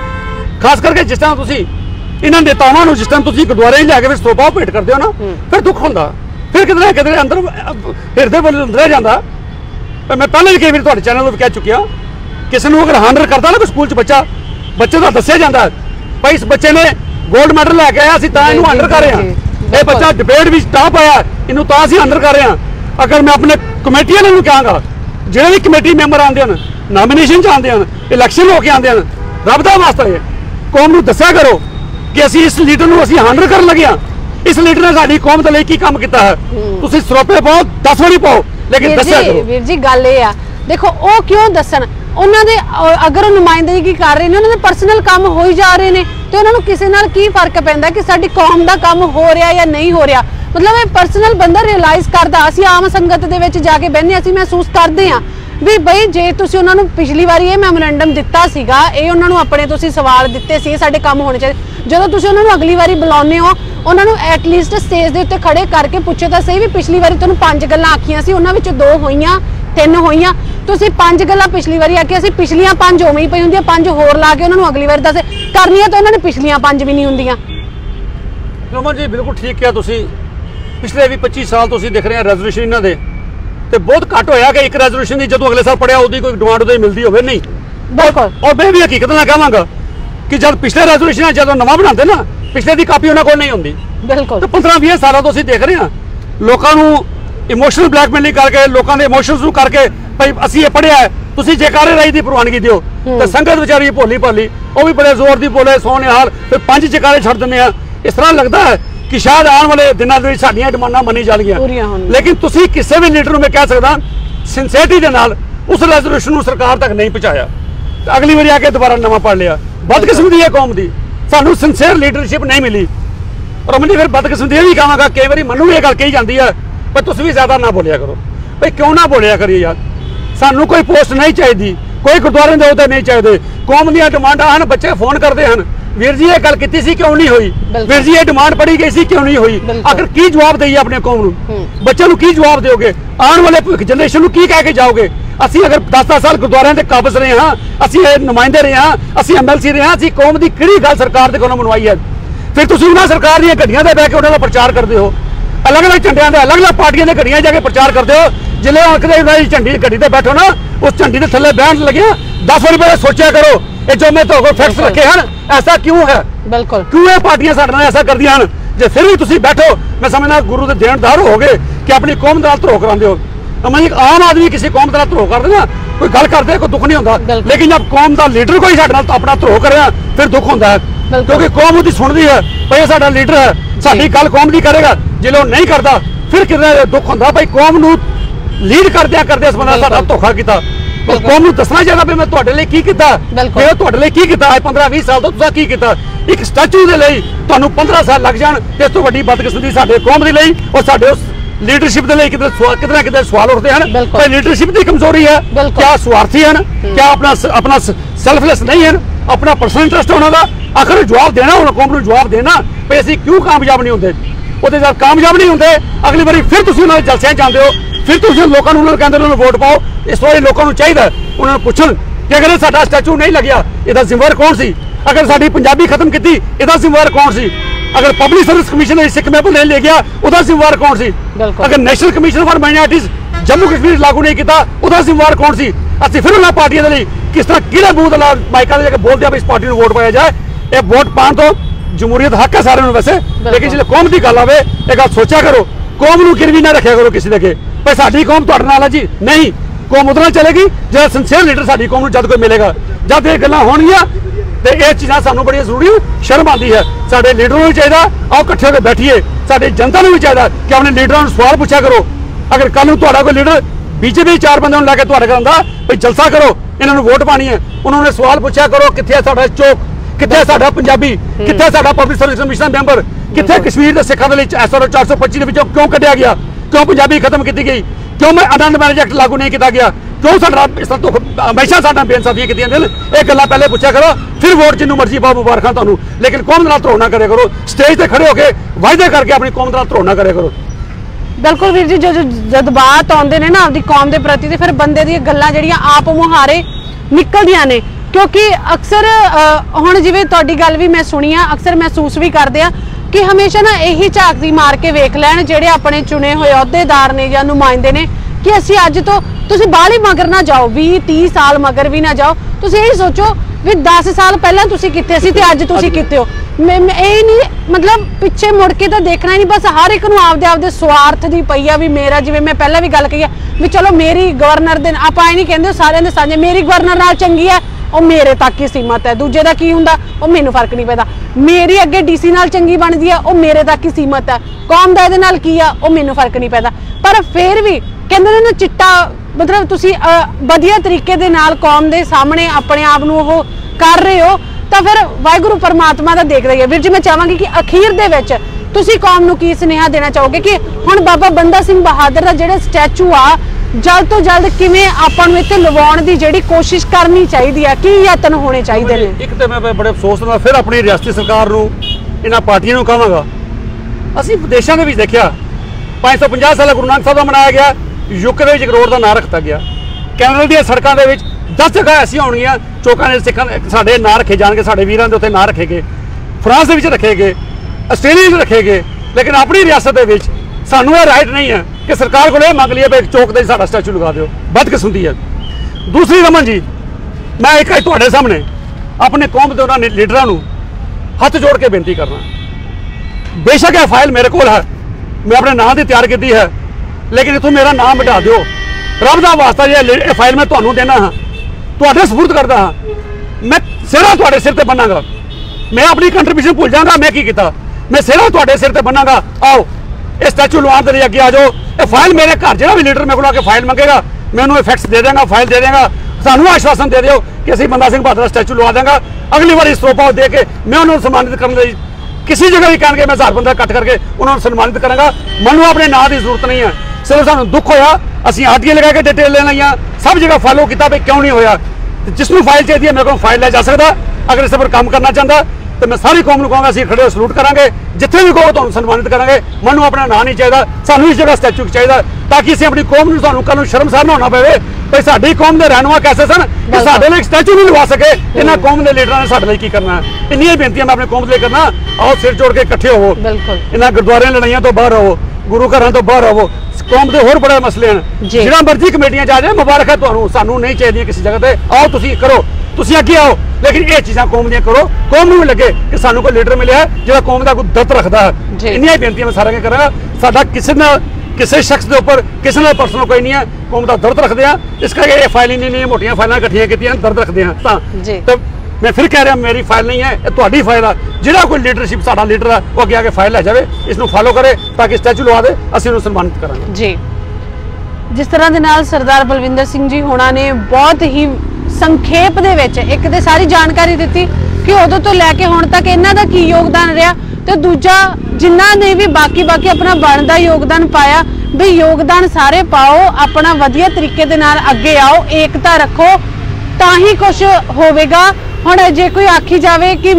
B: ਖਾਸ ਕਰਕੇ ਜਿਸ ਤਰ੍ਹਾਂ ਤੁਸੀਂ ਇਹਨਾਂ ਨੇਤਾਵਾਂ ਨੂੰ ਜਿਸ ਤਰ੍ਹਾਂ ਤੁਸੀਂ ਗੁਰਦੁਆਰੇ ਲੈ ਕੇ ਫਿਰ ਸੋਭਾ ਭੇਟ ਕਰਦੇ ਹੋ ਨਾ, ਫਿਰ ਦੁੱਖ ਹੁੰਦਾ, ਫਿਰ ਕਿਤੇ ਨਾ ਕਿਤੇ ਅੰਦਰ ਹਿਰਦੇ ਵੱਲ ਅੰਦਰ ਜਾਂਦਾ। ਮੈਂ ਪਹਿਲੇ ਵੀ ਕਈ ਵਾਰੀ ਤੁਹਾਡੇ ਚੈਨਲ 'ਤੇ ਕਹਿ ਚੁੱਕਿਆ, ਕਿਸੇ ਨੂੰ ਅਗਰ ਹਾਨਰ ਕਰਦਾ ਨਾ ਕੋਈ ਸਕੂਲ 'ਚ ਬੱਚਾ, ਬੱਚੇ ਦਾ ਦੱਸਿਆ ਜਾਂਦਾ ਭਾਈ ਇਸ ਬੱਚੇ ਨੇ ਗੋਲਡ ਮੈਡਲ ਲੈ ਕੇ ਆਇਆ, ਅਸੀਂ ਤਾਂ ਇਹਨੂੰ ਹਾਨਰ ਕਰ ਰਹੇ ਹਾਂ, ਇਹ ਬੱਚਾ ਡਿਬੇਟ ਵਿੱਚ ਟਾਪ ਆਇਆ, ਇਹਨੂੰ ਤਾਂ ਅਸੀਂ ਹਾਨਰ ਕਰ ਰਹੇ ਹਾਂ। ਅਗਰ ਮੈਂ ਆਪਣੇ ਕਮੇਟੀ ਵਾਲਿਆਂ ਨੂੰ ਕਹਾਂਗਾ, ਜਿਹੜੇ ਵੀ ਕਮੇਟੀ ਮੈਂਬਰ ਆਉਂਦੇ ਹਨ, ਨਾਮੀਨੇਸ਼ਨ 'ਚ ਆਉਂਦੇ ਹਨ, ਇਲੈਕਸ਼ਨ ਹੋ ਕੇ ਆਉਂਦੇ ਹਨ, ਰੱਬ ਦਾ ਵਾਸਤਾ ਹੈ ਕੌਮ ਨੂੰ ਦੱਸਿਆ ਕਰੋ ਕਿ ਅਸੀਂ ਇਸ ਲੀਡਰ ਨੂੰ ਅਸੀਂ ਹਾਨਰ ਕਰਨ ਲੱਗੇ ਹਾਂ, ਇਸ ਲੀਡਰ ਨੇ ਸਾਡੀ ਕੌਮ ਦੇ ਲਈ ਕੀ ਕੰਮ ਕੀਤਾ ਹੈ। ਤੁਸੀਂ ਸਰੋਪੇ ਪਾਓ, ਦਸ ਵਾਰੀ ਪਾਓ, ਲੇਕਿਨ ਦੱਸਿਆ ਕਰੋ।
A: ਵੀਰ ਜੀ ਗੱਲ ਇਹ ਆ, ਦੇਖੋ ਉਹ ਕਿਉਂ ਦੱਸਣ, ਉਹਨਾਂ ਦੇ ਅਗਰ ਉਹ ਨੁਮਾਇੰਦਗੀ ਕਰ ਰਹੇ ਨੇ, ਉਹਨਾਂ ਦੇ ਪਰਸਨਲ ਕੰਮ ਹੋਈ ਜਾ ਰਹੇ ਨੇ, ਤੇ ਉਹਨਾਂ ਨੂੰ ਕਿਸੇ ਨਾਲ ਕੀ ਫਰਕ ਪੈਂਦਾ ਕਿ ਸਾਡੀ ਕੌਮ ਦਾ ਕੰਮ ਹੋ ਰਿਹਾ ਜਾਂ ਨਹੀਂ ਹੋ ਰਿਹਾ? ਮਤਲਬ ਇਹ ਪਰਸਨਲ ਬੰਦਾ ਰਿਅਲਾਈਜ਼ ਕਰਦਾ। ਅਸੀਂ ਆਮ ਸੰਗਤ ਦੇ ਵਿੱਚ ਜਾ ਕੇ ਬਹਿੰਦੇ, ਅਸੀਂ ਮਹਿਸੂਸ ਕਰਦੇ ਹਾਂ ਵੀ ਬਈ ਜੇ ਤੁਸੀਂ ਉਹਨਾਂ ਨੂੰ ਪਿਛਲੀ ਵਾਰੀ ਇਹ ਮੈਮੋਰੈਂਡਮ ਦਿੱਤਾ ਸੀਗਾ, ਇਹ ਉਹਨਾਂ ਨੂੰ ਆਪਣੇ ਤੁਸੀਂ ਸਵਾਲ ਦਿੱਤੇ ਸੀ, ਸਾਡੇ ਕੰਮ ਹੋਣੇ ਚਾਹੀਦੇ, ਜਦੋਂ ਤੁਸੀਂ ਉਹਨਾਂ ਨੂੰ ਅਗਲੀ ਵਾਰੀ ਬੁਲਾਉਂਦੇ ਹੋ, ਉਹਨਾਂ ਨੂੰ ਐਟਲੀਸਟ ਸਟੇਜ ਦੇ ਉੱਤੇ ਖੜੇ ਕਰਕੇ ਪੁੱਛੋ ਤਾਂ ਸਹੀ ਵੀ ਪਿਛਲੀ ਵਾਰੀ ਤੁਹਾਨੂੰ ਪੰਜ ਗੱਲਾਂ ਆਖੀਆਂ ਸੀ, ਉਹਨਾਂ ਵਿੱਚੋਂ ਦੋ ਹੋਈਆਂ, ਤਿੰਨ ਹੋਈਆਂ, ਤੁਸੀਂ ਪੰਜ ਗੱਲਾਂ ਪਿਛਲੀ ਵਾਰੀ ਆਖੀਆਂ ਸੀ, ਪਿਛਲੀਆਂ ਪੰਜ ਉਵੇਂ ਹੀ ਪਈ ਹੁੰਦੀਆਂ, ਪੰਜ ਹੋਰ ਲਾ ਕੇ ਉਹਨਾਂ ਨੂੰ ਅਗਲੀ ਵਾਰੀ ਦੱਸੇ ਕਰਨੀਆਂ ਤਾਂ ਉਹਨਾਂ ਨੇ ਪਿਛਲੀਆਂ ਪੰਜ ਵੀ ਨਹੀਂ ਹੁੰਦੀਆਂ।
B: ਰਮਨ ਜੀ ਬਿਲਕੁਲ ਠੀਕ ਕਿਹਾ ਤੁਸੀਂ। ਪਿਛਲੇ ਵੀ ਪੱਚੀ ਸਾਲ ਤੁਸੀਂ ਦੇਖ ਰਹੇ ਆ ਰੈਜ਼ੋਲੂਸ਼ਨ ਇਹਨਾਂ ਦੇ, ਤੇ ਬਹੁਤ ਘੱਟ ਹੋਇਆ ਕਿ ਇੱਕ ਰੈਜ਼ੋਲੂਸ਼ਨ ਦੀ ਜਦੋਂ ਅਗਲੇ ਸਾਲ ਪੜਿਆ ਉਹਦੀ ਕੋਈ ਡਿਮਾਂਡ ਉਹਦੇ ਮਿਲਦੀ ਹੋਵੇ, ਨਹੀਂ
A: ਬਿਲਕੁਲ।
B: ਔਰ ਮੈਂ ਵੀ ਹਕੀਕਤ ਨਾਲ ਕਹਾਂਗਾ ਕਿ ਜਦ ਪਿਛਲੇ ਰੈਜ਼ੋਲੂਸ਼ਨ ਜਦੋਂ ਨਵਾਂ ਬਣਾਉਂਦੇ ਨਾ, ਪਿਛਲੇ ਦੀ ਕਾਪੀ ਉਹਨਾਂ ਕੋਲ ਨਹੀਂ ਹੁੰਦੀ।
A: ਬਿਲਕੁਲ।
B: ਤੇ ਪੰਦਰਾਂ ਵੀਹ ਸਾਲਾਂ ਤੋਂ ਅਸੀਂ ਦੇਖ ਰਹੇ ਹਾਂ ਲੋਕਾਂ ਨੂੰ ਇਮੋਸ਼ਨਲ ਬਲੈਕਮੇਲਿੰਗ ਕਰਕੇ, ਲੋਕਾਂ ਦੇ ਇਮੋਸ਼ਨਸ ਨੂੰ ਕਰਕੇ ਭਾਈ ਅਸੀਂ ਇਹ ਪੜਿਆ, ਤੁਸੀਂ ਜੈਕਾਰੇ ਰਾਈ ਦੀ ਪ੍ਰਵਾਨਗੀ ਦਿਓ, ਤੇ ਸੰਗਤ ਵਿਚਾਰੀ ਭੋਲੀ ਭਾਲੀ ਉਹ ਵੀ ਬੜੇ ਜ਼ੋਰ ਦੀ ਬੋਲੇ ਸੋਹਣੇ ਹਾਲ, ਫਿਰ ਪੰਜ ਜੈਕਾਰੇ ਛੱਡ ਦਿੰਦੇ ਆ। ਇਸ ਤਰ੍ਹਾਂ ਲੱਗਦਾ ਹੈ ਕਿ ਸ਼ਾਇਦ ਆਉਣ ਵਾਲੇ ਦਿਨਾਂ ਦੇ ਵਿੱਚ ਸਾਡੀਆਂ ਡਿਮਾਂਡਾਂ ਮੰਨੀ ਜਾਣਗੀਆਂ, ਲੇਕਿਨ ਤੁਸੀਂ ਕਿਸੇ ਵੀ ਲੀਡਰ ਨੂੰ ਮੈਂ ਕਹਿ ਸਕਦਾ ਸਿੰਸੀਅਰਿਟੀ ਦੇ ਨਾਲ ਉਸ ਰੈਜ਼ੋਲੂਸ਼ਨ ਨੂੰ ਸਰਕਾਰ ਤੱਕ ਨਹੀਂ ਪਹੁੰਚਾਇਆ, ਅਗਲੀ ਵਾਰੀ ਆ ਕੇ ਦੁਬਾਰਾ ਨਵਾਂ ਪੜ ਲਿਆ। ਬਦਕਿਸਮਤੀ ਹੈ ਕੌਮ ਦੀ, ਸਾਨੂੰ ਸਿੰਸੀਅਰ ਲੀਡਰਸ਼ਿਪ ਨਹੀਂ ਮਿਲੀ। ਔਰ ਮੈਂ ਫਿਰ ਬਦਕਿਸਮਤੀ ਇਹ ਵੀ ਕਹਾਂਗਾ, ਕਈ ਵਾਰੀ ਮੈਨੂੰ ਇਹ ਗੱਲ ਕਹੀ ਜਾਂਦੀ ਹੈ ਪਰ ਤੁਸੀਂ ਵੀ ਜ਼ਿਆਦਾ ਨਾ ਬੋਲਿਆ ਕਰੋ, ਭਾਈ ਕਿਉਂ ਨਾ ਬੋਲਿਆ ਕਰੀਏ ਯਾਰ, ਸਾਨੂੰ ਕੋਈ ਪੋਸਟ ਨਹੀਂ ਚਾਹੀਦੀ, ਕੋਈ ਗੁਰਦੁਆਰੇ ਦੇ ਅਹੁਦੇ ਨਹੀਂ ਚਾਹੀਦੇ, ਕੌਮ ਦੀਆਂ ਡਿਮਾਂਡਾਂ ਹਨ, ਬੱਚੇ ਫੋਨ ਕਰਦੇ ਹਨ ਵੀਰ ਜੀ ਇਹ ਗੱਲ ਕੀਤੀ ਸੀ ਕਿਉਂ ਨਹੀਂ ਹੋਈ, ਵੀਰ ਜੀ ਇਹ ਡਿਮਾਂਡ ਪੜੀ ਗਈ ਸੀ ਕਿਉਂ ਨਹੀਂ ਹੋਈ। ਆਖਰ ਕੀ ਜਵਾਬ ਦੇਈਏ ਆਪਣੇ ਕੌਮ ਨੂੰ, ਬੱਚਿਆਂ ਨੂੰ ਕੀ ਜਵਾਬ ਦਿਓਗੇ, ਆਉਣ ਵਾਲੇ ਜਨਰੇਸ਼ਨ ਨੂੰ ਕੀ ਕਹਿ ਕੇ ਜਾਓਗੇ? ਅਸੀਂ ਅਗਰ ਦਸ ਦਸ ਸਾਲ ਗੁਰਦੁਆਰਿਆਂ ਦੇ ਕਾਬਜ਼ ਰਹੇ ਹਾਂ, ਅਸੀਂ ਇਹ ਨੁਮਾਇੰਦੇ ਰਹੇ ਹਾਂ, ਅਸੀਂ ਐਮਐਲਸੀ ਰਹੇ ਹਾਂ, ਅਸੀਂ ਕੌਮ ਦੀ ਕਿਹੜੀ ਗੱਲ ਸਰਕਾਰ ਦੇ ਕੋਲੋਂ ਮਨਵਾਈ ਹੈ? ਫਿਰ ਤੁਸੀਂ ਉਹਨਾਂ ਸਰਕਾਰ ਦੀਆਂ ਗੱਡੀਆਂ ਤੇ ਬਹਿ ਕੇ ਉਹਨਾਂ ਦਾ ਪ੍ਰਚਾਰ ਕਰਦੇ ਹੋ, ਅਲੱਗ-ਅਲੱਗ ਝੰਡਿਆਂ ਦੇ ਅਲੱਗ-ਅਲੱਗ ਪਾਰਟੀਆਂ ਦੇ ਗੱਡੀਆਂ ਜਾ ਕੇ ਪ੍ਰਚਾਰ ਕਰਦੇ ਹੋ। ਜਿਲੇ ਉਹਨਾਂ ਦੀ ਝੰਡੀ ਗੱਡੀ ਤੇ ਬੈਠੋ ਨਾ, ਉਸ ਝੰਡੀ ਦੇ ਥੱਲੇ ਬਹਿਣ ਲੱਗਿਆ ਦਸ ਵਾਰੀ ਪਹਿਲਾਂ ਸੋਚਿਆ ਕਰੋ ये जो मैं तो फैक्ट्स रखे हैं ऐसा क्यों है
A: बिल्कुल
B: क्यों ये पार्टियां साडे नाल ऐसा करदियां हैं जे फिर भी तुसीं बैठो मैं समझना गुरु दे देनदार हो गए कि अपनी कौम नाल धरो करांदे हो मैं एक आम आदमी किसी कौम नाल धरो कर देना कोई गल करदे कोई दुख नहीं होंदा लेकिन जब कौम का लीडर कोई साडे नाल अपना धरो करे फिर दुख होंदा है क्योंकि कौम उसकी सुनदी है भाई साडा लीडर है साडी गल कौम दी करेगा जिल्ले नहीं करता फिर कितना दुख होंदा भाई कौम नूं लीड करदिया करदे इस बंदा साडा धोखा कीता कौम नूं दसना चाहिए भी मैं तुहाडे लई की कीता मैं तुहाडे लई की कीता अज पंद्रह बीस साल तो तुसां की कीता एक स्टैचू दे लई तुहानूं पंद्रह साल लग जाण ते इस तों वड्डी बदकिस्मती साडे कौम दे लई और साडे उस लीडरशिप दे लई किते कितना किते सवाल उठदे हन भाई लीडरशिप दी कमजोरी है क्या स्वार्थी हन क्या अपना अपना सेल्फलेस नहीं हन अपना पर्सनल इंटरेस्ट होना दा आखिर जवाब देना हुण कौम नूं जवाब देना भाई असीं क्यों कामयाब नहीं हुंदे ਉਹਦੇ ਜਦ ਕਾਮਯਾਬ ਨਹੀਂ ਹੁੰਦੇ ਅਗਲੀ ਵਾਰੀ ਫਿਰ ਤੁਸੀਂ ਉਹਨਾਂ ਦੇ ਜਲਸਿਆਂ ਜਾਂਦੇ ਹੋ ਫਿਰ ਤੁਸੀਂ ਲੋਕਾਂ ਨੂੰ ਉਹਨਾਂ ਨੂੰ ਕਹਿੰਦੇ ਉਹਨਾਂ ਨੂੰ ਵੋਟ ਪਾਓ ਇਸ ਵਾਰੀ ਲੋਕਾਂ ਨੂੰ ਚਾਹੀਦਾ ਉਹਨਾਂ ਨੂੰ ਪੁੱਛਣ ਕਿ ਅਗਰ ਸਾਡਾ ਸਟੈਚੂ ਨਹੀਂ ਲੱਗਿਆ ਇਹਦਾ ਜ਼ਿੰਮੇਵਾਰ ਕੌਣ ਸੀ ਅਗਰ ਸਾਡੀ ਪੰਜਾਬੀ ਖਤਮ ਕੀਤੀ ਇਹਦਾ ਜ਼ਿੰਮੇਵਾਰ ਕੌਣ ਸੀ ਅਗਰ ਪਬਲਿਕ ਸਰਵਿਸ ਕਮਿਸ਼ਨ ਨੇ ਸਿੱਖ ਮਹਿਬੂਬ ਨਹੀਂ ਲੈ ਗਿਆ ਉਹਦਾ ਜ਼ਿੰਮੇਵਾਰ ਕੌਣ ਸੀ ਅਗਰ national commission for minorities Jammu Kashmir ਲਾਗੂ ਨਹੀਂ ਕੀਤਾ ਉਹਦਾ ਜ਼ਿੰਮੇਵਾਰ ਕੌਣ ਸੀ ਅਸੀਂ ਫਿਰ ਉਹਨਾਂ ਪਾਰਟੀਆਂ ਦੇ ਲਈ ਕਿਸ ਤਰ੍ਹਾਂ ਕਿਹੜੇ ਬੂਥ ਨਾਲ ਮਾਈਕਾਂ ਦੇ ਜਾ ਕੇ ਬੋਲਦੇ ਆ ਵੀ ਇਸ ਪਾਰਟੀ ਨੂੰ ਵੋਟ ਪਾਇਆ ਜਾਏ ਇਹ ਵੋਟ ਪਾਉਣ ਤੋਂ जमहूरीत हक है सारे वैसे लेकिन जो कौम की गल आवे एक गल सोचा करो कौम नूं गिरवी ना रखा करो किसी के भाई साडी कौम तुहाडे नाल है जी नहीं कौम उधर चलेगी जो सिंसियर लीडर साडी कौम नूं जद कोई मिलेगा जब ये गल्लां होणगियां ते ये चीज़ां सानूं बड़ियां जरूरी शर्म आती है साडे लीडरां नूं भी चाहिए आओ इकट्ठे होकर बैठिए साडी जनता नूं भी चाहिए कि अपने लीडरां नूं सवाल पूछा करो अगर कल नूं तुहाडा कोई लीडर बीजेपी चार बंदे नूं लैके तुहाडे कोल आंदा भाई जलसा करो इन्हां नूं वोट पानी है उन्होंने सवाल पूछा करो कित्थे साडा चौक कित्थे साडा पंजाबी कित्थे साडा पब्लिक सर्विस कमिशन मैंबर कित्थे कश्मीर दे सिखां दे लई एस आर ओ चार सौ पच्ची दे विचों क्यों कढ़िया गया क्यों पंजाबी खत्म की गई क्यों मैं आनंद मैरिज एक्ट लागू नहीं किया गया क्यों साडा इस तरह तो हमेशा साडा बेइंसाफियां कीतियां ने ये गल्लां पहले पूछा करो फिर वोट जिन्नू मर्जी पाओ मुबारखां तुहानूं लेकिन कौम दे नाल धरो ना करे करो स्टेज ते खड़े होके वायदे करके अपनी कौम दे नाल धरो ना करे करो
A: बिल्कुल वीर जी जो जज्बात आउंदे ने ना आपदी कौम दे प्रति ते फिर बंदे दी गल्लां जड़ियां आप मुहारे निकलदियां ने क्योंकि अक्सर हुण जिवें तुहाडी गल भी मैं सुनी आ अक्सर महसूस भी करदे आ कि हमेशा ना यही झाकदी मार के वेख लैण जिहड़े अपने चुने हुए अहुदेदार ने या नुमाइंदे ने कि असीं अज तो तुसीं बाहली मगर ना जाओ बीस तीस साल मगर भी ना जाओ तुसीं यही सोचो भी दस साल पहला तुसीं कित्थे सी ते अज तुसीं कित्थे हो मैं यही नहीं मतलब पिछे मुड़ के तो देखना ही नहीं बस हर एक नूं आपदे आपदे स्वार्थ दी पई आ भी मेरा जिवें मैं पहला भी गल कही आ भी चलो मेरी गवर्नर दे आपां नहीं कहंदे सारिआं दे सांझे मेरी गवर्नर नाल चंगी है ਉਹ ਮੇਰੇ तक ही सीमत है दूजे का की हुंदा ਉਹ ਮੈਨੂੰ फर्क नहीं पैदा मेरी अगे डीसी नाल चंगी बनदी है ਉਹ ਮੇਰੇ तक ही सीमत है कौम ਦਾ ਇਹਦੇ ਨਾਲ ਕੀ ਆ ਉਹ ਮੈਨੂੰ फर्क नहीं पैदा पर फिर भी ਕਹਿੰਦੇ ਨੇ ਨਾ ਚਿੱਟਾ मतलब ਤੁਸੀਂ ਵਧੀਆ ਤਰੀਕੇ ਦੇ ਨਾਲ ਕੌਮ ਦੇ ਸਾਹਮਣੇ ਆਪਣੇ ਆਪ ਨੂੰ ਉਹ ਕਰ ਰਹੇ ਹੋ ਤਾਂ ਫਿਰ ਵਾਹਿਗੁਰੂ ਪਰਮਾਤਮਾ ਦਾ ਦੇਖਦਾ ਹੀ ਹੈ ਵੀਰ ਜੀ ਮੈਂ ਚਾਹਾਂਗੀ ਕਿ ਅਖੀਰ ਦੇ ਵਿੱਚ ਤੁਸੀਂ ਕੌਮ ਨੂੰ ਕੀ ਸੁਨੇਹਾ ਦੇਣਾ ਚਾਹੋਗੇ ਕਿ ਹੁਣ ਬਾਬਾ ਬੰਦਾ ਸਿੰਘ ਬਹਾਦਰ ਦਾ ਜਿਹੜਾ ਸਟੈਚੂ ਆ जल्द तो जल्द किवें आपां नूं इत्थे लवाउण दी जिहड़ी कोशिश करनी चाहिदी है की यतन होने चाहिए ने
B: एक तो मैं बड़े अफसोस नाल फिर अपनी रियासती सरकार नूं इन्हां पार्टियां नूं कहांगा असीं विदेशां दे विच देखिया पाँच सौ पचास साल गुरु नानक साहब दा मनाया गया यूके दे विच एक रोड दा नां रखता गया कैनेडा दी सड़कां दे विच दस जगह ऐसी होणगीਆਂ चौकां दे सिखां साडे नां रखे जाणगे साडे वीरां दे उत्थे नां रखे गए फ्रांस दे विच रखे गए आस्ट्रेलिया दे रखे गए लेकिन अपनी रियासत दे विच सानू ये राइट नहीं है कि सरकार को मंग लिया एक चौक से साडा स्टैचू लगा दो बदकिस्मती है दूसरी रमन जी मैं एक तुहाडे सामने अपने कौम के उन्होंने लीडरां नूं हथ जोड़ के बेनती करना बेशक यह फाइल मेरे को है मैं अपने नाम की तैयार की है लेकिन इतों मेरा नाम मिटा दो रब का वास्ता ये फाइल मैं तुहानूं देना हाँ तुहाडे सपुर्द करदा हाँ मैं सिरा तुहाडे सिर ते बनांगा मैं अपनी कंट्रीब्यूशन भुल जाऊंगा मैं की कीता मैं सिरा तुहाडे सिर ते बनांगा आओ ये स्टैचू लवाउण दे लई अगे आ जाओ ये फाइल मेरे घर जो भी लीडर मेरे को आके फाइल मंगेगा मैं उन्होंने फैक्स दे देंगा फाइल दे देंगा सानू आश्वासन दे दिओ कि असीं बंदा सिंह बहादुर स्टैचू लवा देंगे अगली बार सरोपा दे के मैं उन्होंने सम्मानित करने किसी जगह भी कहेंगे मैं हज़ार बंदा कट करके उन्होंने सम्मानित करांगा मैनूं अपने नाम की जरूरत नहीं है सिर्फ सानू दुख होया असीं आरटीए लगा के डिटेल ले लईआं सब जगह फॉलो किया भी क्यों नहीं होया जिसनूं फाइल चाहिए मेरे को फाइल लै जा सकता अगर इस पर काम करना चाहता तो मैं सारी कौम को कहूँगा खड़े हो सलूट करांगे जिथे भी कहो तो सन्मानित करांगे मैनूं अपना नाम नहीं चाहिए सानू इस जगह स्टैचू चाहिए ताकि असीं अपनी कौम नूं सानूं कल शर्मसार ना होना पवे भाई साडी कौम के रहनुमा कैसे सन कि साडे लई स्टैचू नहीं लवा सके इन्हां कौम के लीडरां ने साडे लई की करना है इन्नियां बेनतियां मैं अपनी कौम के लिए करना आओ सिर जोड़ के इकट्ठे होवो इन्हां गुरुद्वारे लड़ाइयां तो बाहर रहो ਗੁਰੂ ਘਰਾਂ ਤੋਂ ਬਾਹਰ ਹੋਵੋ। ਕੌਮ ਦੇ ਹੋਰ ਬੜੇ ਮਸਲੇ ਹਨ,
A: ਜੀ।
B: ਜਿਹੜਾ ਮਰਜ਼ੀ ਕਮੇਟੀਆਂ ਜਾ ਜਾਏ, ਮੁਬਾਰਕ ਹੈ ਤੁਹਾਨੂੰ, ਸਾਨੂੰ ਨਹੀਂ ਚਾਹੀਦੀ ਕਿਸੇ ਜਗ੍ਹਾ ਤੇ। ਆਓ ਤੁਸੀਂ ਕਰੋ, ਤੁਸੀਂ ਅੱਗੇ ਆਓ, ਲੇਕਿਨ ਇਹ ਚੀਜ਼ਾਂ ਕੌਮ ਦੀਆਂ ਕਰੋ। ਕੌਮ ਨੂੰ ਵੀ ਲੱਗੇ ਕਿ ਸਾਨੂੰ ਕੋਈ ਲੀਡਰ ਮਿਲਿਆ ਜਿਹੜਾ ਕੌਮ ਦਾ ਕੋਈ ਦਰਦ ਰੱਖਦਾ ਹੈ। ਇੰਨੀਆਂ ਹੀ ਬੇਨਤੀਆਂ ਮੈਂ ਸਾਰਿਆਂ ਨੂੰ ਕਰਾਂਗਾ। ਸਾਡਾ ਕਿਸੇ ਨਾਲ ਕਿਸੇ ਸ਼ਖਸ ਦੇ ਉੱਪਰ ਕਿਸੇ ਨਾਲ ਪਰਸਨਲ ਕੋਈ ਨਹੀਂ ਹੈ, ਕੌਮ ਦਾ ਦਰਦ ਰੱਖਦੇ ਆ। ਇਸ ਕਰਕੇ ਇਹ ਫਾਈਲ ਨਹੀਂ ਨਹੀਂ ਮੋਟੀਆਂ ਫਾਈਲਾਂ ਇਕੱਠੀਆਂ ਕੀਤੀਆਂ, ਦਰਦ ਰੱਖਦੇ ਆ ਤਾਂ ਤੇ ਮੈਂ ਫਿਰ ਕਹਿ ਰਿਹਾ ਮੇਰੀ ਫਾਈਲ ਨਹੀਂ ਹੈ, ਇਹ ਤੁਹਾਡੀ ਫਾਈਲ ਆ। ਜਿਹੜਾ ਕੋਈ ਲੀਡਰਸ਼ਿਪ ਸਾਡਾ ਲੀਡਰ ਆ ਉਹ ਅੱਗੇ ਆ ਕੇ ਫਾਈਲ ਲੈ ਜਾਵੇ, ਇਸ ਨੂੰ ਫਾਲੋ ਕਰੇ ਤਾਂ ਕਿ ਸਟੈਚੂ ਲਵਾ ਦੇ, ਅਸੀਂ ਉਹਨੂੰ ਸਨਮਾਨਿਤ ਕਰਾਂਗੇ
A: ਜੀ। ਜਿਸ ਤਰ੍ਹਾਂ ਦੇ ਨਾਲ ਸਰਦਾਰ ਬਲਵਿੰਦਰ ਸਿੰਘ ਜੀ ਹੋਣਾ ਨੇ ਬਹੁਤ ਹੀ ਸੰਖੇਪ ਦੇ ਵਿੱਚ ਇੱਕ ਤੇ ਸਾਰੀ ਜਾਣਕਾਰੀ ਦਿੱਤੀ ਕਿ ਉਦੋਂ ਤੋਂ ਲੈ ਕੇ ਹੁਣ ਤੱਕ ਇਹਨਾਂ ਦਾ ਕੀ ਯੋਗਦਾਨ ਰਿਹਾ, ਤੇ ਦੂਜਾ ਜਿਨ੍ਹਾਂ ਨੇ ਵੀ ਬਾਕੀ ਬਾਕੀ ਆਪਣਾ ਬਣਦਾ ਯੋਗਦਾਨ ਪਾਇਆ ਵੀ ਯੋਗਦਾਨ ਸਾਰੇ ਪਾਓ, ਆਪਣਾ ਵਧੀਆ ਤਰੀਕੇ ਦੇ ਨਾਲ ਅੱਗੇ ਆਓ, ਏਕਤਾ ਰੱਖੋ ਤਾਂ ਹੀ ਕੁਝ ਹੋਵੇਗਾ। ਹੁਣ ਜੇ ਕੋਈ ਆਖੀ ਜਾਵੇ ਕਿ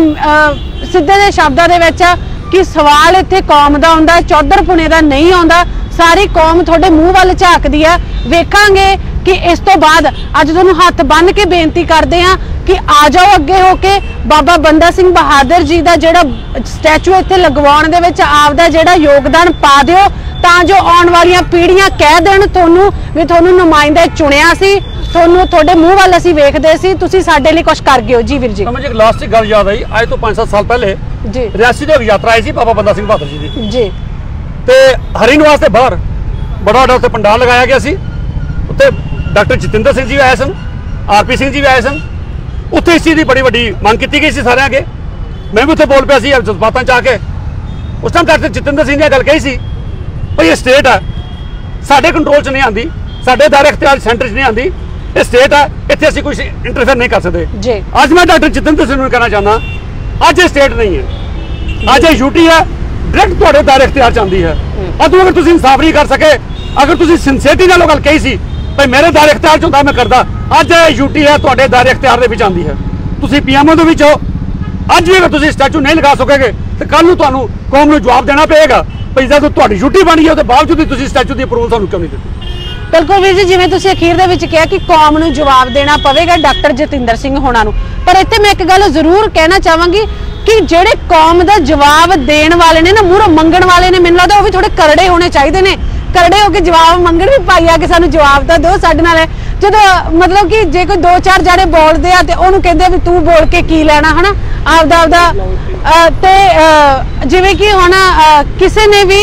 A: ਸਿੱਧੇ ਦੇ ਸ਼ਬਦਾਂ ਦੇ ਵਿੱਚ ਕਿ ਸਵਾਲ ਇੱਥੇ ਕੌਮ ਦਾ ਆਉਂਦਾ, ਚੌਧਰ ਪੁਣੇ ਦਾ ਨਹੀਂ ਆਉਂਦਾ। ਸਾਰੀ ਕੌਮ ਤੁਹਾਡੇ ਮੂੰਹ ਵੱਲ ਝਾਕਦੀ ਆ। ਵੇਖਾਂਗੇ ਕਿ ਇਸ ਤੋਂ ਬਾਅਦ ਅੱਜ ਤੁਹਾਨੂੰ ਹੱਥ ਬੰਨ੍ਹ ਕੇ ਬੇਨਤੀ ਕਰਦੇ ਆ ਕਿ ਆ ਜਾਓ ਅੱਗੇ ਹੋ ਕੇ ਬਾਬਾ ਬੰਦਾ ਸਿੰਘ ਬਹਾਦਰ ਜੀ ਦਾ ਜਿਹੜਾ ਸਟੈਚੂ ਇੱਥੇ ਲਗਵਾਉਣ ਦੇ ਵਿੱਚ ਆਪਦਾ ਜਿਹੜਾ ਯੋਗਦਾਨ ਪਾ ਦਿਓ, ਤਾਂ ਜੋ ਆਉਣ ਵਾਲੀਆਂ ਪੀੜ੍ਹੀਆਂ ਕਹਿ ਦੇਣ ਤੁਹਾਨੂੰ ਵੀ ਤੁਹਾਨੂੰ ਨੁਮਾਇੰਦਾ ਚੁਣਿਆ ਸੀ, ਤੁਹਾਨੂੰ ਤੁਹਾਡੇ ਮੂੰਹ ਵੱਲ ਅਸੀਂ ਵੇਖਦੇ ਸੀ, ਤੁਸੀਂ ਸਾਡੇ ਲਈ ਕੁਝ ਕਰ ਗਏ ਹੋ। ਜੀ ਵੀਰ ਜੀ,
B: ਮੈਨੂੰ ਇੱਕ ਲਾਸਟ ਗੱਲ ਯਾਦ ਆਈ। ਅੱਜ ਤੋਂ ਪੰਜ ਸੱਤ ਸਾਲ ਪਹਿਲੇ
A: ਜੀ
B: ਰਿਆਸੀ ਤੋਂ ਇੱਕ ਯਾਤਰਾ ਆਈ ਸੀ ਬਾਬਾ ਬੰਦਾ ਸਿੰਘ ਬਹਾਦਰ ਜੀ ਦੀ
A: ਜੀ,
B: ਤੇ ਹਰੀ ਨਿਵਾਸ ਦੇ ਬਾਹਰ ਬੜਾ ਵੱਡਾ ਉੱਥੇ ਪੰਡਾਲ ਲਗਾਇਆ ਗਿਆ ਸੀ। ਉੱਥੇ ਡਾਕਟਰ ਜਤਿੰਦਰ ਸਿੰਘ ਜੀ ਵੀ ਆਏ ਸਨ, ਆਰ ਪੀ ਸਿੰਘ ਜੀ ਵੀ ਆਏ ਸਨ। ਉੱਥੇ ਇਸ ਚੀਜ਼ ਦੀ ਬੜੀ ਵੱਡੀ ਮੰਗ ਕੀਤੀ ਗਈ ਸੀ ਸਾਰਿਆਂ ਅੱਗੇ। ਮੈਂ ਵੀ ਉੱਥੇ ਬੋਲ ਪਿਆ ਸੀ ਜਜ਼ਬਾਤਾਂ ਚ ਆ ਕੇ। ਉਸ ਟਾਈਮ ਡਾਕਟਰ ਜਤਿੰਦਰ ਸਿੰਘ ਨੇ ਗੱਲ ਕਹੀ ਸੀ ਭਈ ਇਹ ਸਟੇਟ ਆ, ਸਾਡੇ ਕੰਟਰੋਲ 'ਚ ਨਹੀਂ ਆਉਂਦੀ, ਸਾਡੇ ਦਾਇਰੇ ਇਖਤਿਆਰ ਸੈਂਟਰ 'ਚ ਨਹੀਂ ਆਉਂਦੀ, ਇਹ ਸਟੇਟ ਆ, ਇੱਥੇ ਅਸੀਂ ਕੋਈ ਇੰਟਰਫੇਅਰ ਨਹੀਂ ਕਰ ਸਕਦੇ ਜੀ। ਅੱਜ ਮੈਂ ਡਾਕਟਰ ਜਤਿੰਦਰ ਸਿੰਘ ਨੂੰ ਕਹਿਣਾ ਚਾਹੁੰਦਾ, ਅੱਜ ਇਹ ਸਟੇਟ ਨਹੀਂ ਹੈ, ਅੱਜ ਇਹ ਯੂਟੀ ਹੈ, ਡਾਇਰੈਕਟ ਤੁਹਾਡੇ ਦਾਇਰੇ ਇਖਤਿਆਰ 'ਚ ਆਉਂਦੀ ਹੈ। ਅੱਜ ਅਗਰ ਤੁਸੀਂ ਇਨਸਾਫ ਨਹੀਂ ਕਰ ਸਕੇ, ਅਗਰ ਤੁਸੀਂ ਸਿੰਸੀਅਰਟੀ ਨਾਲ ਗੱਲ ਕਹੀ ਸੀ ਭਈ ਮੇਰੇ ਦਾਇਰੇ ਇਖਤਿਆਰ 'ਚ ਹੁੰਦਾ ਮੈਂ ਕਰਦਾ, ਅੱਜ ਇਹ ਯੂਟੀ ਹੈ ਤੁਹਾਡੇ ਦਾਇਰੇ ਇਖਤਿਆਰ ਦੇ ਵਿੱਚ ਆਉਂਦੀ ਹੈ। ਤੁਸੀਂ ਪੀਐਮਓ ਦੇ ਵਿੱਚ ਹੋ, ਅੱਜ ਵੀ ਅਗਰ ਤੁਸੀਂ ਸਟੈਚੂ ਨਹੀਂ ਲਗਾ ਸਕੋਗੇ ਤੇ ਕੱਲ ਨੂੰ ਤੁਹਾਨੂੰ ਕੌਮ ਨੂੰ ਜਵਾਬ ਦੇਣਾ ਪਏਗਾ ਭਈ ਜਦੋਂ ਤੁਹਾਡੀ ਯੂਟੀ ਬਣੀ ਹੈ ਉਹਦੇ ਬਾਵਜੂਦ ਤੁਸੀਂ ਸਟੈਚੂ ਦੀ ਅਪਰੂਵਲ ਤੁਹਾਨੂੰ ਕਿਉਂ ਨਹੀਂ ਦਿੱਤੀ।
A: ਬਿਲਕੁਲ ਵੀਰ ਜੀ, ਜਿਵੇਂ ਤੁਸੀਂ ਅਖੀਰ ਦੇ ਵਿੱਚ ਕਿਹਾ ਕਿ ਕੌਮ ਨੂੰ ਜਵਾਬ ਦੇਣਾ ਪਵੇਗਾ ਡਾਕਟਰ ਜਤਿੰਦਰ ਸਿੰਘ ਹੋਣਾ ਨੂੰ, ਪਰ ਇੱਥੇ ਮੈਂ ਇੱਕ ਗੱਲ ਜ਼ਰੂਰ ਕਹਿਣਾ ਚਾਹਾਂਗੀ ਕਿ ਜਿਹੜੇ ਕੌਮ ਦਾ ਜਵਾਬ ਦੇਣ ਵਾਲੇ ਨੇ ਨਾ, ਮੂਹਰੋਂ ਮੰਗਣ ਵਾਲੇ ਨੇ, ਮੈਨੂੰ ਲੱਗਦਾ ਉਹ ਵੀ ਥੋੜੇ ਕਰੜੇ ਹੋਣੇ ਚਾਹੀਦੇ ਨੇ। ਕਰੜੇ ਹੋ ਕੇ ਜਵਾਬ ਮੰਗਣ ਵੀ ਪਾਈ ਆ ਕਿ ਸਾਨੂੰ ਜਵਾਬ ਤਾਂ ਦਿਓ ਸਾਡੇ ਨਾਲ। ਜਦੋਂ ਮਤਲਬ ਕਿ ਜੇ ਕੋਈ ਦੋ ਚਾਰ ਜਾਣੇ ਬੋਲਦੇ ਆ ਤੇ ਉਹਨੂੰ ਕਹਿੰਦੇ ਵੀ ਤੂੰ ਬੋਲ ਕੇ ਕੀ ਲੈਣਾ, ਹਨਾ ਆਪਦਾ ਆਪਦਾ। ਤੇ ਜਿਵੇਂ ਕਿ ਹੁਣ ਕਿਸੇ ਨੇ ਵੀ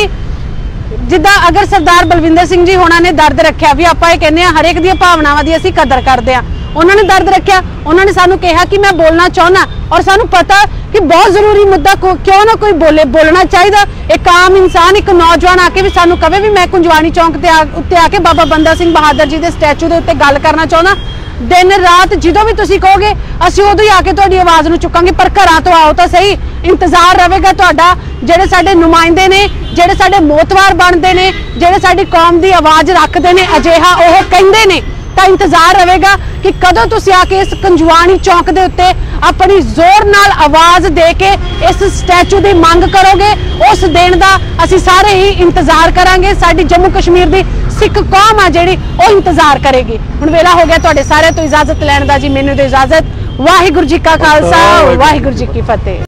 A: ਜਿੱਦਾਂ ਅਗਰ ਸਰਦਾਰ ਬਲਵਿੰਦਰ ਸਿੰਘ ਜੀ ਹੋਣਾ ਨੇ ਦਰਦ ਰੱਖਿਆ ਵੀ ਆਪਾਂ ਇਹ ਕਹਿੰਦੇ ਆ ਹਰੇਕ ਦੀਆਂ ਭਾਵਨਾਵਾਂ ਦੀ ਅਸੀਂ ਕਦਰ ਕਰਦੇ ਆ, ਉਹਨਾਂ ਨੇ ਦਰਦ ਰੱਖਿਆ, ਉਹਨਾਂ ਨੇ ਸਾਨੂੰ ਕਿਹਾ ਕਿ ਮੈਂ ਬੋਲਣਾ ਚਾਹੁੰਦਾ, ਔਰ ਸਾਨੂੰ ਪਤਾ ਕਿ ਬਹੁਤ ਜ਼ਰੂਰੀ ਮੁੱਦਾ ਕਿਉਂ ਨਾ ਕੋਈ ਬੋਲੇ, ਬੋਲਣਾ ਚਾਹੀਦਾ। ਇੱਕ ਆਮ ਇਨਸਾਨ, ਇੱਕ ਨੌਜਵਾਨ ਆ ਕੇ ਵੀ ਸਾਨੂੰ ਕਵੇ ਵੀ ਮੈਂ ਕੁੰਜਵਾਨੀ ਚੌਂਕ ਤੇ ਉੱਤੇ ਆ ਕੇ ਬਾਬਾ ਬੰਦਾ ਸਿੰਘ ਬਹਾਦਰ ਜੀ ਦੇ ਸਟੈਚੂ ਦੇ ਉੱਤੇ ਗੱਲ ਕਰਨਾ ਚਾਹੁੰਦਾ, ਦਿਨ ਰਾਤ ਜਦੋਂ ਵੀ ਤੁਸੀਂ ਕਹੋਗੇ ਅਸੀਂ ਉਦੋਂ ਹੀ ਆ ਕੇ ਤੁਹਾਡੀ ਆਵਾਜ਼ ਨੂੰ ਚੁੱਕਾਂਗੇ। ਪਰ ਘਰਾਂ ਤੋਂ ਆਓ ਤਾਂ ਸਹੀ, ਇੰਤਜ਼ਾਰ ਰਹੇਗਾ ਤੁਹਾਡਾ। ਜਿਹੜੇ ਸਾਡੇ ਨੁਮਾਇੰਦੇ ਨੇ, ਜਿਹੜੇ ਸਾਡੇ ਮੋਤਵਾਰ ਬਣਦੇ ਨੇ, ਜਿਹੜੇ ਸਾਡੀ ਕੌਮ ਦੀ ਆਵਾਜ਼ ਰੱਖਦੇ ਨੇ, ਅਜਿਹਾ ਉਹ ਕਹਿੰਦੇ ਨੇ, ਤਾਂ ਇੰਤਜ਼ਾਰ ਰਹੇਗਾ ਕਿ ਕਦੋਂ ਤੁਸੀਂ ਆ ਕੇ ਇਸ ਕੁੰਜਵਾਨੀ ਚੌਂਕ ਦੇ ਉੱਤੇ ਆਪਣੀ ਜ਼ੋਰ ਨਾਲ ਆਵਾਜ਼ ਦੇ ਕੇ ਇਸ ਸਟੈਚੂ ਦੀ ਮੰਗ ਕਰੋਗੇ। ਉਸ ਦਿਨ ਦਾ ਅਸੀਂ ਸਾਰੇ ਹੀ ਇੰਤਜ਼ਾਰ ਕਰਾਂਗੇ। ਸਾਡੀ ਜੰਮੂ ਕਸ਼ਮੀਰ ਦੀ ਸਿੱਖ ਕੌਮ ਆ ਜਿਹੜੀ ਉਹ ਇੰਤਜ਼ਾਰ ਕਰੇਗੀ। ਹੁਣ ਵੇਲਾ ਹੋ ਗਿਆ ਤੁਹਾਡੇ ਸਾਰਿਆਂ ਤੋਂ ਇਜਾਜ਼ਤ ਲੈਣ ਦਾ ਜੀ। ਮੈਨੂੰ ਦਿਓ ਇਜਾਜ਼ਤ। ਵਾਹਿਗੁਰੂ ਜੀ ਕਾ ਖਾਲਸਾ, ਵਾਹਿਗੁਰੂ ਜੀ ਕੀ ਫਤਿਹ।